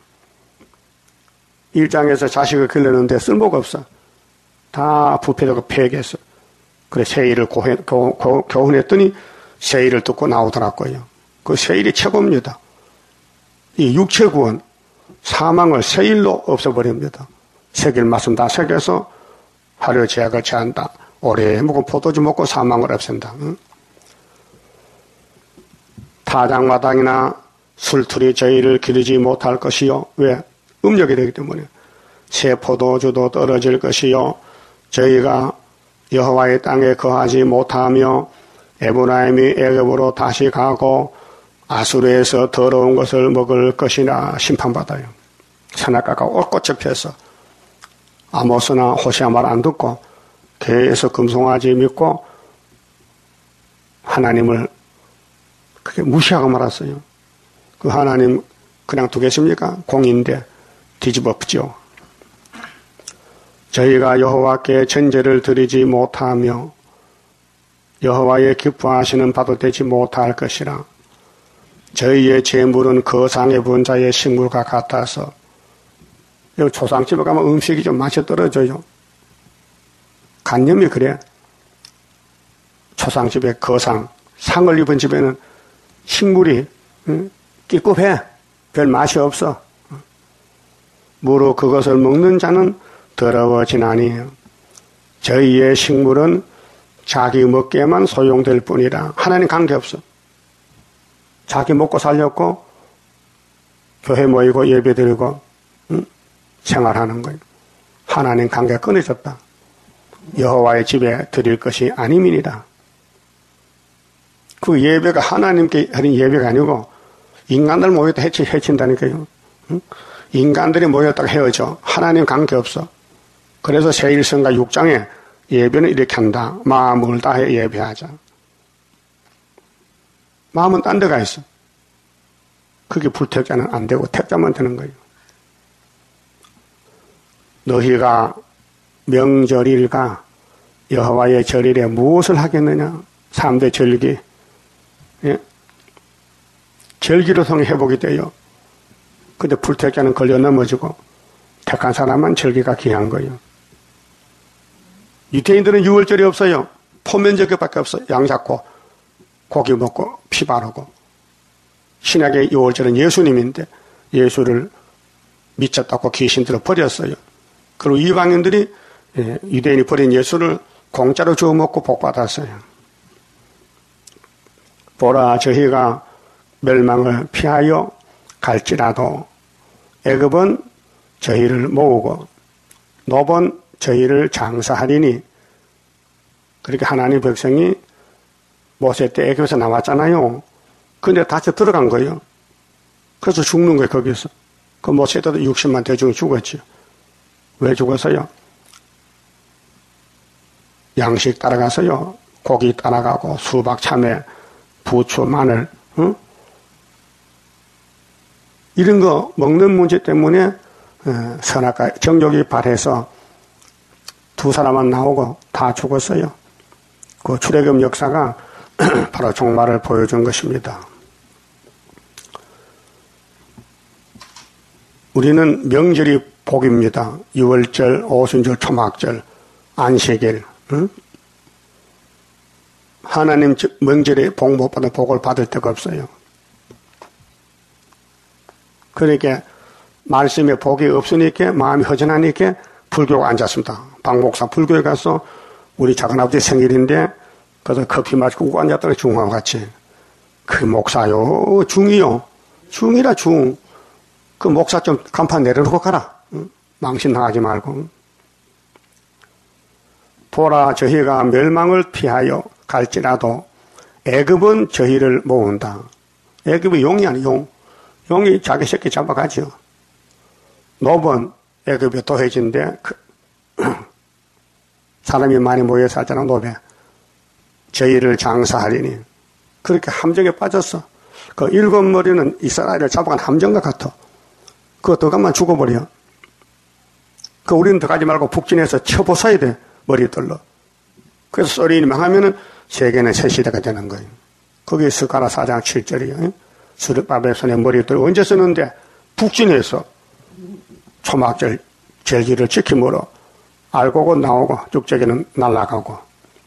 1장에서 자식을 길렀는데 쓸모가 없어. 다 부패되고 폐역했어. 그래, 세일을 교훈했더니 세일을 듣고 나오더라고요. 그 세일이 최고입니다. 이 육체 구원, 사망을 세일로 없애버립니다. 새길 말씀 다 새겨서 하루 제약을 제한다. 오래 먹고 포도주 먹고 사망을 없앤다. 응? 타작마당이나 술틀이 저희를 기르지 못할 것이요. 왜? 음력이 되기 때문에. 새 포도주도 떨어질 것이요. 저희가 여호와의 땅에 거하지 못하며 에브라임이 애굽으로 다시 가고 아수르에서 더러운 것을 먹을 것이나 심판받아요. 선악과가 옷꽃에 펴서 아모스나 호시아 말 안 듣고 계속 금송아지 믿고 하나님을 그렇게 무시하고 말았어요. 그 하나님 그냥 두겠습니까? 공인데 뒤집어 엎죠. 저희가 여호와께 전제를 드리지 못하며 여호와의 기뻐하시는 바도 되지 못할 것이라. 저희의 재물은 거상의 분자의 식물과 같아서 여기 조상집에 가면 음식이 좀 맛이 떨어져요. 간념이 그래. 조상집에 거상, 상을 입은 집에는 식물이 끼급해. 별 맛이 없어. 무릇 그것을 먹는 자는 더러워지나니 저희의 식물은 자기 먹기에만 소용될 뿐이라. 하나님 관계없어. 자기 먹고 살렸고 교회 모이고 예배드리고 생활하는 거예요. 하나님 관계가 끊어졌다. 여호와의 집에 드릴 것이 아님이니라. 그 예배가 하나님께 하는 예배가 아니고 인간들 모였다 해친다니까요. 인간들이 모였다가 헤어져. 하나님 관계없어. 그래서 새1성가 6장에 예배는 이렇게 한다. 마음을 다해 예배하자. 마음은 딴 데가 있어. 그게 불택자는 안 되고 택자만 되는 거예요. 너희가 명절일과 여호와의 절일에 무엇을 하겠느냐? 3대 절기. 예? 절기로 통해 회복이 돼요. 근데 불택자는 걸려 넘어지고 택한 사람만 절기가 귀한 거예요. 유대인들은 6월절이 없어요. 포면절기밖에 없어. 양 잡고 고기 먹고 피 바르고. 신약의 6월절은 예수님인데 예수를 미쳤다고 귀신들을 버렸어요. 그리고 이방인들이 유대인이 버린 예수를 공짜로 주워 먹고 복받았어요. 보라, 저희가 멸망을 피하여 갈지라도 애굽은 저희를 모으고 노본 저희를 장사하리니. 그렇게 하나님 백성이 모세 때 애굽에서 나왔잖아요. 근데 다시 들어간 거예요. 그래서 죽는 거예요, 거기서. 그 모세 때도 60만 대중이 죽었죠. 왜 죽었어요? 양식 따라가서요. 고기 따라가고 수박, 참외, 부추, 마늘, 응? 이런 거 먹는 문제 때문에 선악과 정욕이 발해서 두 사람만 나오고 다 죽었어요. 그 출애굽 역사가 바로 종말을 보여준 것입니다. 우리는 명절이 복입니다. 6월절, 오순절, 초막절, 안식일. 응? 하나님 명절에 복 못 받은 복을 받을 데가 없어요. 그러니까 말씀에 복이 없으니까 마음이 허전하니까 불교가 앉았습니다. 박 목사 불교에 가서 우리 작은아버지 생일인데 그래서 커피 마시고 꼭 앉았다가 중하고 같이. 그 목사요, 중이요. 중이라 중. 그 목사 좀 간판 내려놓고 가라. 응? 망신 당하지 말고. 보라, 저희가 멸망을 피하여 갈지라도 애굽은 저희를 모은다. 애굽이 용이 아니야, 용. 용이 자기 새끼 잡아가죠. 노번 애굽이 도해진데 사람이 많이 모여 살잖아, 노베. 저희를 장사하리니. 그렇게 함정에 빠졌어. 그 7머리는 이스라엘을 잡아간 함정과 같아. 그거 더 가면 죽어버려. 그 우리는 더 가지 말고 북진해서 쳐부숴야 돼. 머리들로. 그래서 소리니 망하면은 세계는 새 시대가 되는 거예요. 거기 스가랴 4장 7절이에요. 스룹바벨 손에 머리들 언제 쓰는데 북진해서 초막절 절기를 지킴으로 알고고 나오고 쭉저기는 날아가고.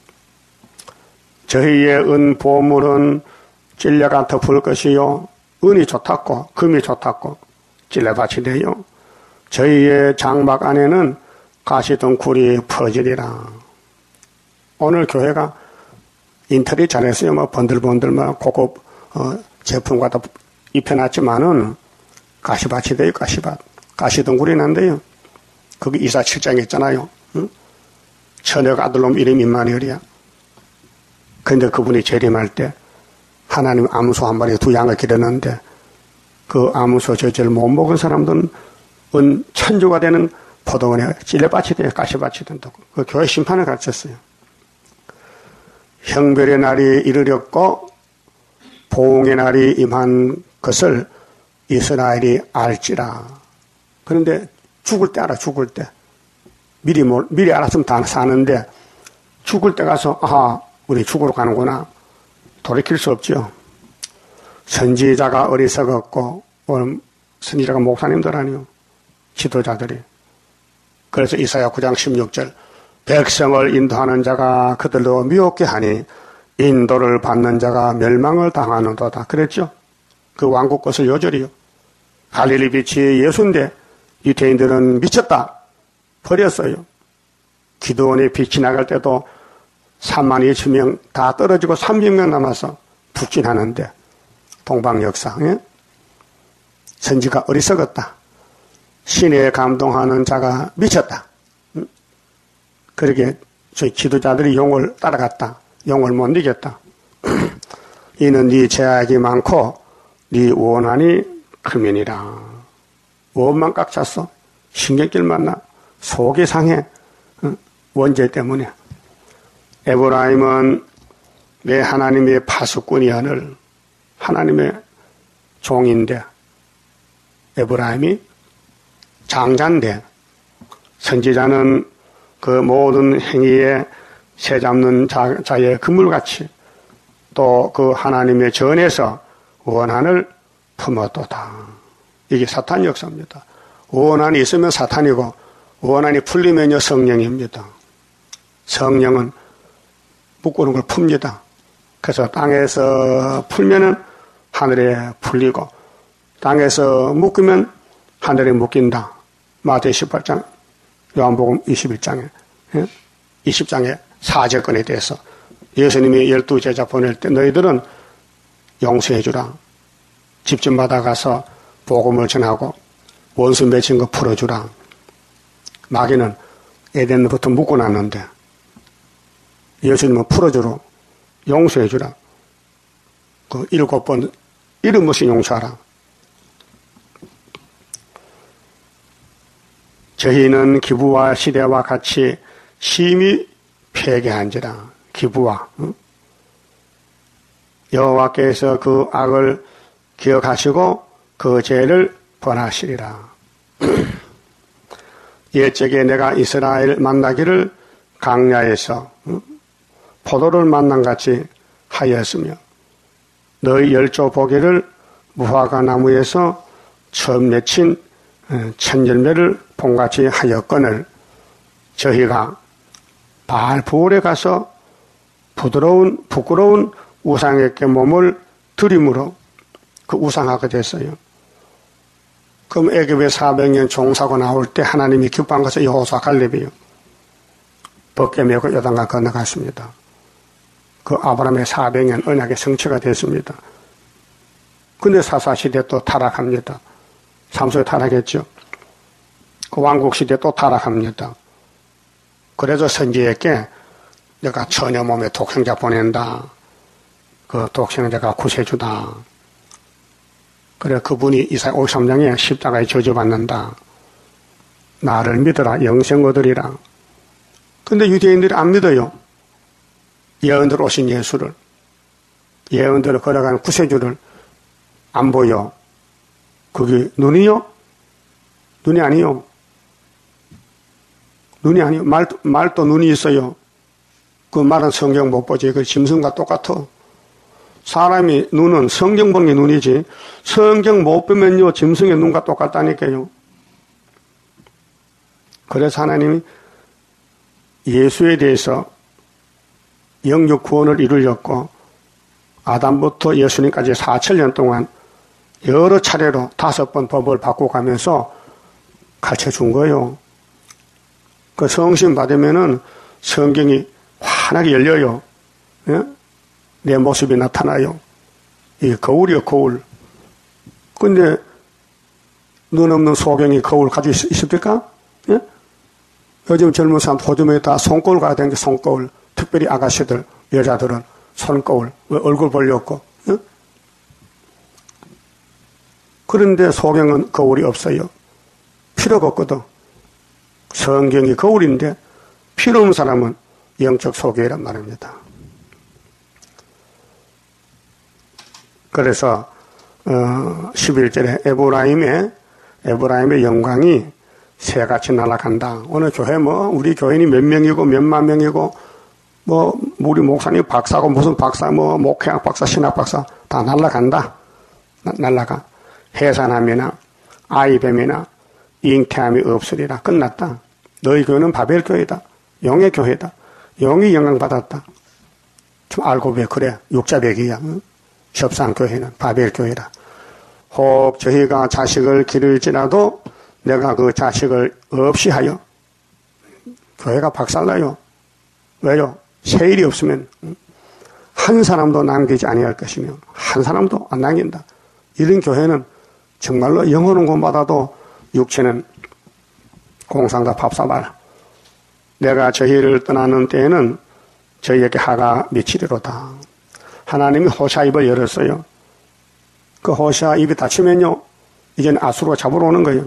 저희의 은 보물은 찔레가 덮을 것이요. 은이 좋다고 금이 좋다고 찔레밭이 돼요. 저희의 장막 안에는 가시덩굴이 퍼지리라. 오늘 교회가 인터리 잘했어요. 뭐 번들번들 막 고급 제품 갖다 입혀놨지만은 가시밭이 돼요. 가시밭. 가시덩굴이 난대요. 거기 이사 7장에 있잖아요. 응? 처녀가 아들놈 이름 임마누엘이야. 근데 그분이 재림할 때 하나님 암소 한 마리에 2양을 기르는데 그 암소 젖을 못 먹은 사람들은 천주가 되는 포도원에 찔레밭이 돼요. 가시밭이 된다고. 그 교회 심판을 가르쳤어요. 형별의 날이 이르렀고 보응의 날이 임한 것을 이스라엘이 알지라. 그런데 죽을 때 알아, 죽을 때. 미리 알았으면 다 사는데 죽을 때 가서 아하, 우리 죽으러 가는구나. 돌이킬 수 없죠. 선지자가 어리석었고 선지자가 목사님들 아니요. 지도자들이. 그래서 이사야 9장 16절 백성을 인도하는 자가 그들로 미혹게 하니 인도를 받는 자가 멸망을 당하는도다. 그랬죠. 그 왕국 것을 요절이요. 갈릴리 빛이 예수인데 유대인들은 미쳤다. 버렸어요. 기드온의 빛이 나갈 때도 3만 2천 명 다 떨어지고 300명 남아서 북진하는데 동방 역사. 예? 선지가 어리석었다. 신에 감동하는 자가 미쳤다. 그렇게 저희 지도자들이 용을 따라갔다. 용을 못 이겼다. 이는 네 제약이 많고 네 원한이 크면이라. 원만 꽉 찼어. 신경질만 나. 속이 상해. 원죄 때문에. 에브라임은 내 하나님의 파수꾼이하늘 하나님의 종인데 에브라임이 장자인데 선지자는 그 모든 행위에 새 잡는 자의 그물같이 또 그 하나님의 전에서 원한을 품었도다. 이게 사탄 역사입니다. 원한이 있으면 사탄이고 원한이 풀리면요 성령입니다. 성령은 묶고는 걸 풉니다. 그래서 땅에서 풀면은 하늘에 풀리고 땅에서 묶으면 하늘에 묶인다. 마태복음 18장, 요한복음 21장에 20장의 사제권에 대해서 예수님이 12제자 보낼 때 너희들은 용서해 주라. 집집마다 가서 복음을 전하고 원수 맺힌 거 풀어주라. 마귀는 에덴부터 묶어놨는데 예수님은 풀어주라. 용서해 주라. 그 7번 이름 없이 용서하라. 저희는 기부와 시대와 같이 심히 폐괴한지라. 기부와 여호와께서 그 악을 기억하시고 그 죄를 번하시리라. 옛적에 내가 이스라엘 만나기를 강야에서 포도를 만난 같이 하였으며 너희 열조 보기를 무화과 나무에서 처음 맺힌 첫 열매를 본같이 하였거늘 저희가 바알부올에 가서 부끄러운 우상에게 몸을 들임으로 그 우상하게 됐어요. 그럼 애굽에 400년 종사고 나올 때 하나님이 기뻐한 것은 여호수아 갈렙이요. 벗게 메고 요단강 건너갔습니다. 그 아브라함의 400년 언약의 성취가 됐습니다. 근데 사사시대 또 타락합니다. 삼손이 타락했죠. 그 왕국시대 또 타락합니다. 그래서 선지에게 내가 처녀 몸에 독생자 보낸다. 그 독생자가 구세주다. 그래 그분이 이사야 53장에 십자가에 저주받는다. 나를 믿어라. 영생 얻으리라. 근데 유대인들이 안 믿어요. 예언들 오신 예수를. 예언대로 걸어가는 구세주를 안 보여. 그게 눈이요? 눈이 아니요. 눈이 아니요. 말도 눈이 있어요. 그 말은 성경 못 보지. 그 짐승과 똑같아. 사람이 눈은 성경 보는 게 눈이지. 성경 못 보면요. 짐승의 눈과 똑같다니까요. 그래서 하나님이 예수에 대해서 영육 구원을 이루셨고 아담부터 예수님까지 4,000년 동안 여러 차례로 5번 법을 바꿔가면서 가르쳐준 거예요. 그 성신 받으면은 성경이 환하게 열려요. 예? 내 모습이 나타나요. 이게 거울이요, 거울. 근데 눈 없는 소경이 거울 가지고 있습니까? 예? 요즘 젊은 사람 호주머니에 다 손거울 가야 되는 게 손거울. 특별히 아가씨들, 여자들은 손거울. 왜 얼굴 보려고? 예? 그런데 소경은 거울이 없어요. 필요가 없거든. 성경이 거울인데 필요 없는 사람은 영적 소경이란 말입니다. 그래서 11절에 에브라임의 영광이 새같이 날아간다. 오늘 교회 우리 교인이 몇 명이고 몇만 명이고 우리 목사님 박사고 무슨 박사 목회학 박사 신학 박사 다 날아간다. 날아가. 해산함이나 아이뱀이나 잉태함이 없으리라. 끝났다. 너희 교회는 바벨 교회다. 영의 교회다. 영이 영광받았다. 좀 알고 왜 그래. 육자백이야. 응? 협상교회는 바벨 교회다. 혹 저희가 자식을 기를지라도 내가 그 자식을 없이 하여 교회가 박살나요. 왜요? 세일이 없으면 한 사람도 남기지 아니할 것이며 한 사람도 안 남긴다. 이런 교회는 정말로 영혼은 구원받아도 육체는 공상사 팝사봐라. 내가 저희를 떠나는 때에는 저희에게 하가 미치리로다. 하나님이 호샤 입을 열었어요. 그 호샤 입이 닫히면요, 이제는 아수르가 잡으러 오는 거예요.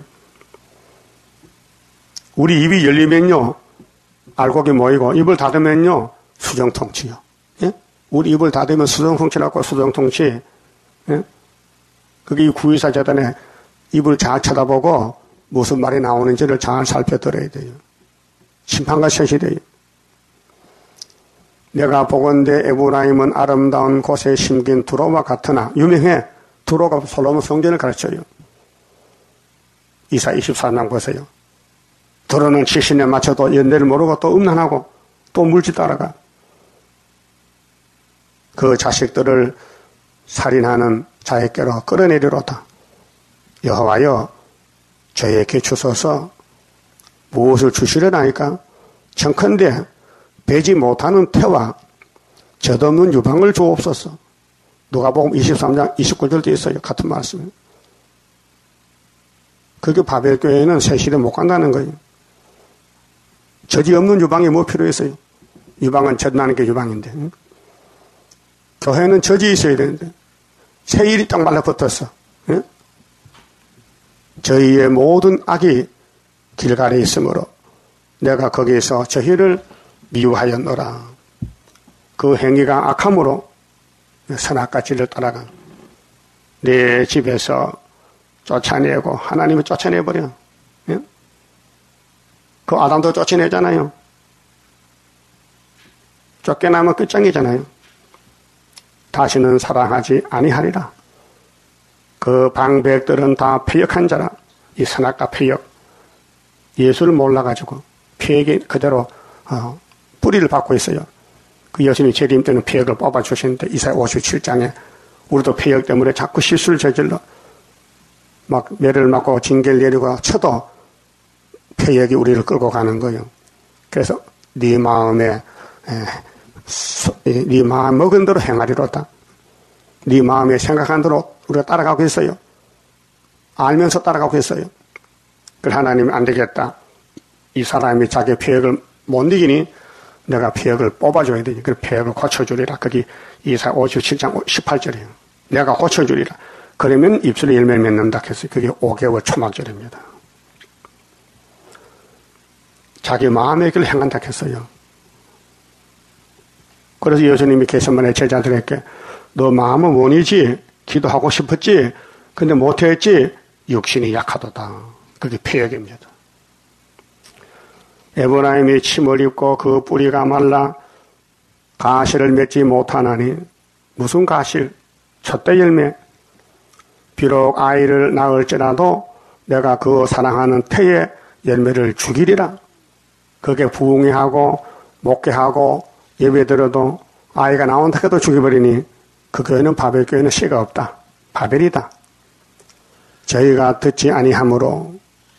우리 입이 열리면요, 알곡이 모이고, 입을 닫으면요, 수정통치요. 예? 우리 입을 닫으면 수정통치라고, 수정통치. 예? 그게 이 구의사 재단에 입을 잘 쳐다보고 무슨 말이 나오는지를 잘 살펴들어야 돼요. 심판과 현실이에요. 내가 보건대 에브라임은 아름다운 곳에 심긴 두로와 같으나, 유명해. 두로가 솔로몬 성전을 가르쳐요. 이사 24장 보세요. 두로는 70년 맞춰도 연대를 모르고 또 음란하고 또 물질 따라가. 그 자식들을 살인하는 자에게로 끌어내리로다. 여호와여, 저에게 주소서. 무엇을 주시려나니까? 청컨대 배지 못하는 태와 젖없는 유방을 주옵소서. 누가복음 23장 29절도 있어요. 같은 말씀. 그게 바벨교회는 세실에 못 간다는 거예요. 젖이 없는 유방이 뭐 필요했어요? 유방은 젖 나는 게 유방인데. 응? 교회는 젖이 있어야 되는데 세일이 딱 말라붙었어. 응? 저희의 모든 악이 길갈에 있으므로 내가 거기에서 저희를 미워하였노라. 그 행위가 악함으로 선악과지를 따라간 내 집에서 쫓아내고 하나님이 쫓아내버려. 예? 그 아담도 쫓아내잖아요. 쫓겨나면 끝장이잖아요. 다시는 사랑하지 아니하리라. 그 방백들은 다 폐역한 자라. 이 선악과 폐역. 예수를 몰라가지고 폐역이 그대로 뿌리를 받고 있어요. 그 여신이 재림 때는 폐역을 뽑아주시는데 이사야 57장에 우리도 폐역 때문에 자꾸 실수를 저질러 막 매를 맞고 징계를 내리고 쳐도 폐역이 우리를 끌고 가는 거예요. 그래서 네 마음에 네 마음 먹은 대로 행하리로다. 네 마음에 생각한 대로 우리가 따라가고 있어요. 알면서 따라가고 있어요. 그래서 하나님이 안 되겠다. 이 사람이 자기 폐역을 못 이기니 내가 폐역을 뽑아줘야 되니 그 폐역을 고쳐주리라. 거기 이사야 57장 18절이에요. 내가 고쳐주리라. 그러면 입술에 열매를 맺는다 했어요. 그게 5개월 초막절입니다. 자기 마음의 길을 행한다 했어요. 그래서 예수님이 계시만에 제자들에게 너 마음은 원이지 기도하고 싶었지 근데 못했지 육신이 약하도다. 그게 폐역입니다. 에브라임이 침을 입고 그 뿌리가 말라 가시를 맺지 못하나니 무슨 가실? 첫대 열매. 비록 아이를 낳을지라도 내가 그 사랑하는 태의 열매를 죽이리라. 그게 부흥회하고 목회하고 예배드려도 아이가 나온다 해도 죽여버리니 그 교회는 바벨교회는 씨가 없다. 바벨이다. 저희가 듣지 아니하므로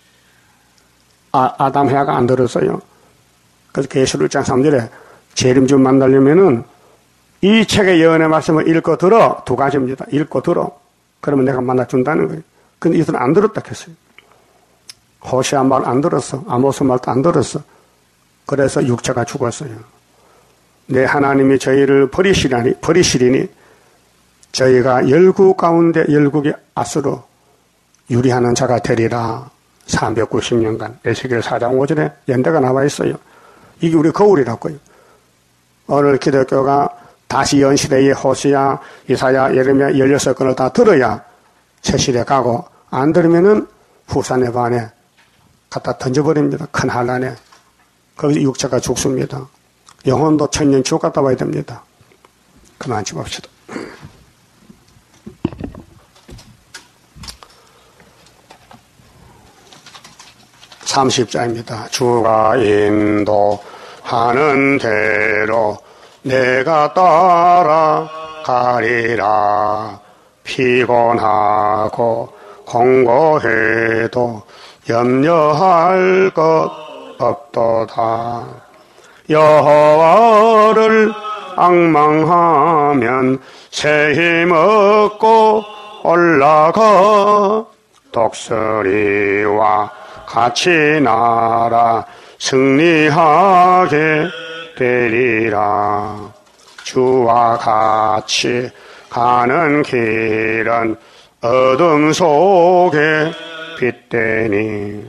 아담 해아가 안 들었어요. 그래서 계시록 1장 3절에 재림 좀 만나려면은 이 책의 예언의 말씀을 읽고 들어. 두 가지입니다. 읽고 들어. 그러면 내가 만나준다는 거예요. 근데 이들은 안 들었다 했어요. 호시아 말 안 들었어. 아모스 말도 안 들었어. 그래서 육체가 죽었어요. 내 하나님이 저희를 버리시리니 저희가 열국 가운데 열국의 아수로 유리하는 자가 되리라. 390년간 에스겔 4장 5절에 연대가 나와 있어요. 이게 우리 거울이라고요. 오늘 기독교가 다시 연시대의 호시아, 이사야, 예레미야 16권을 다 들어야 새시대 가고 안 들으면은 후산의 반에 갖다 던져버립니다. 큰 한란에. 거기서 육체가 죽습니다. 영혼도 천년 지옥 갔다 와야 됩니다. 그만 집합시다. 30자입니다. 주가 인도하는 대로 내가 따라가리라. 피곤하고 공고해도 염려할 것 없도다. 여호와를 앙망하면 새 힘 얻고 올라가 독수리와 같이 나라 승리하게 되리라. 주와 같이 가는 길은 어둠 속에 빛되니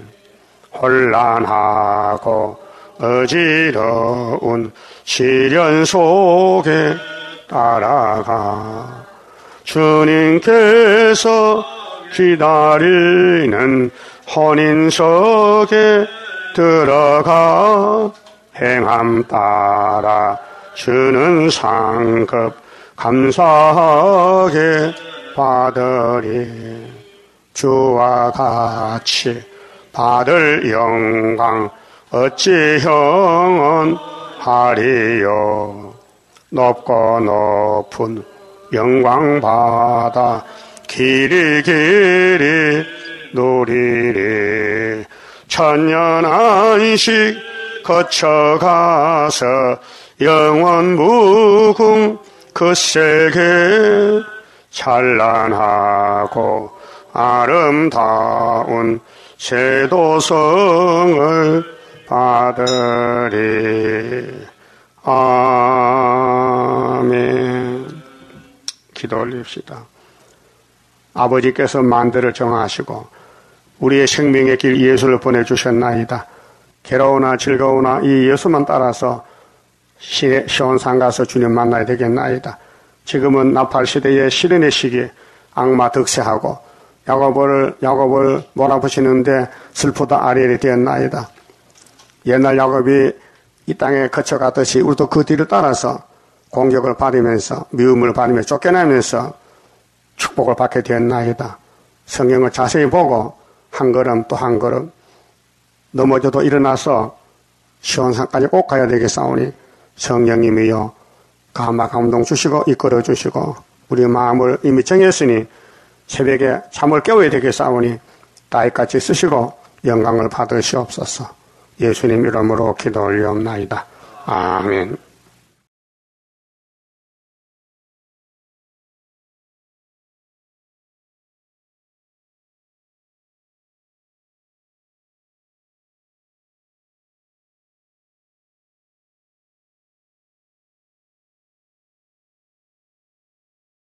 혼란하고 어지러운 시련 속에 따라가 주님께서 기다리는 혼인석에 들어가 행함 따라 주는 상급 감사하게 받으리. 주와 같이 받을 영광 어찌 형언하리요. 높고 높은 영광 받아 길이 누리리. 천년 안식 거쳐가서 영원 무궁 그 세계 찬란하고 아름다운 제도성을 받으리. 아멘. 기도 올립시다. 아버지께서 만대를 정하시고 우리의 생명의 길 예수를 보내주셨나이다. 괴로우나 즐거우나 이 예수만 따라서 시온산 가서 주님 만나야 되겠나이다. 지금은 나팔시대의 시련의 시기에 악마 득세하고 야곱을 몰아붙이는데 슬프다 아리엘이 되었나이다. 옛날 야곱이 이 땅에 거쳐가듯이 우리도 그 뒤를 따라서 공격을 받으면서 미움을 받으면서 쫓겨나면서 축복을 받게 되었나이다. 성경을 자세히 보고 한 걸음 또 한 걸음 넘어져도 일어나서 시온산까지 꼭 가야 되겠사오니 성령님이여 감화 감동 주시고 이끌어 주시고 우리 마음을 이미 정했으니 새벽에 잠을 깨워야 되겠사오니 다윗같이 쓰시고 영광을 받으시옵소서. 예수님 이름으로 기도 올리옵나이다. 아멘.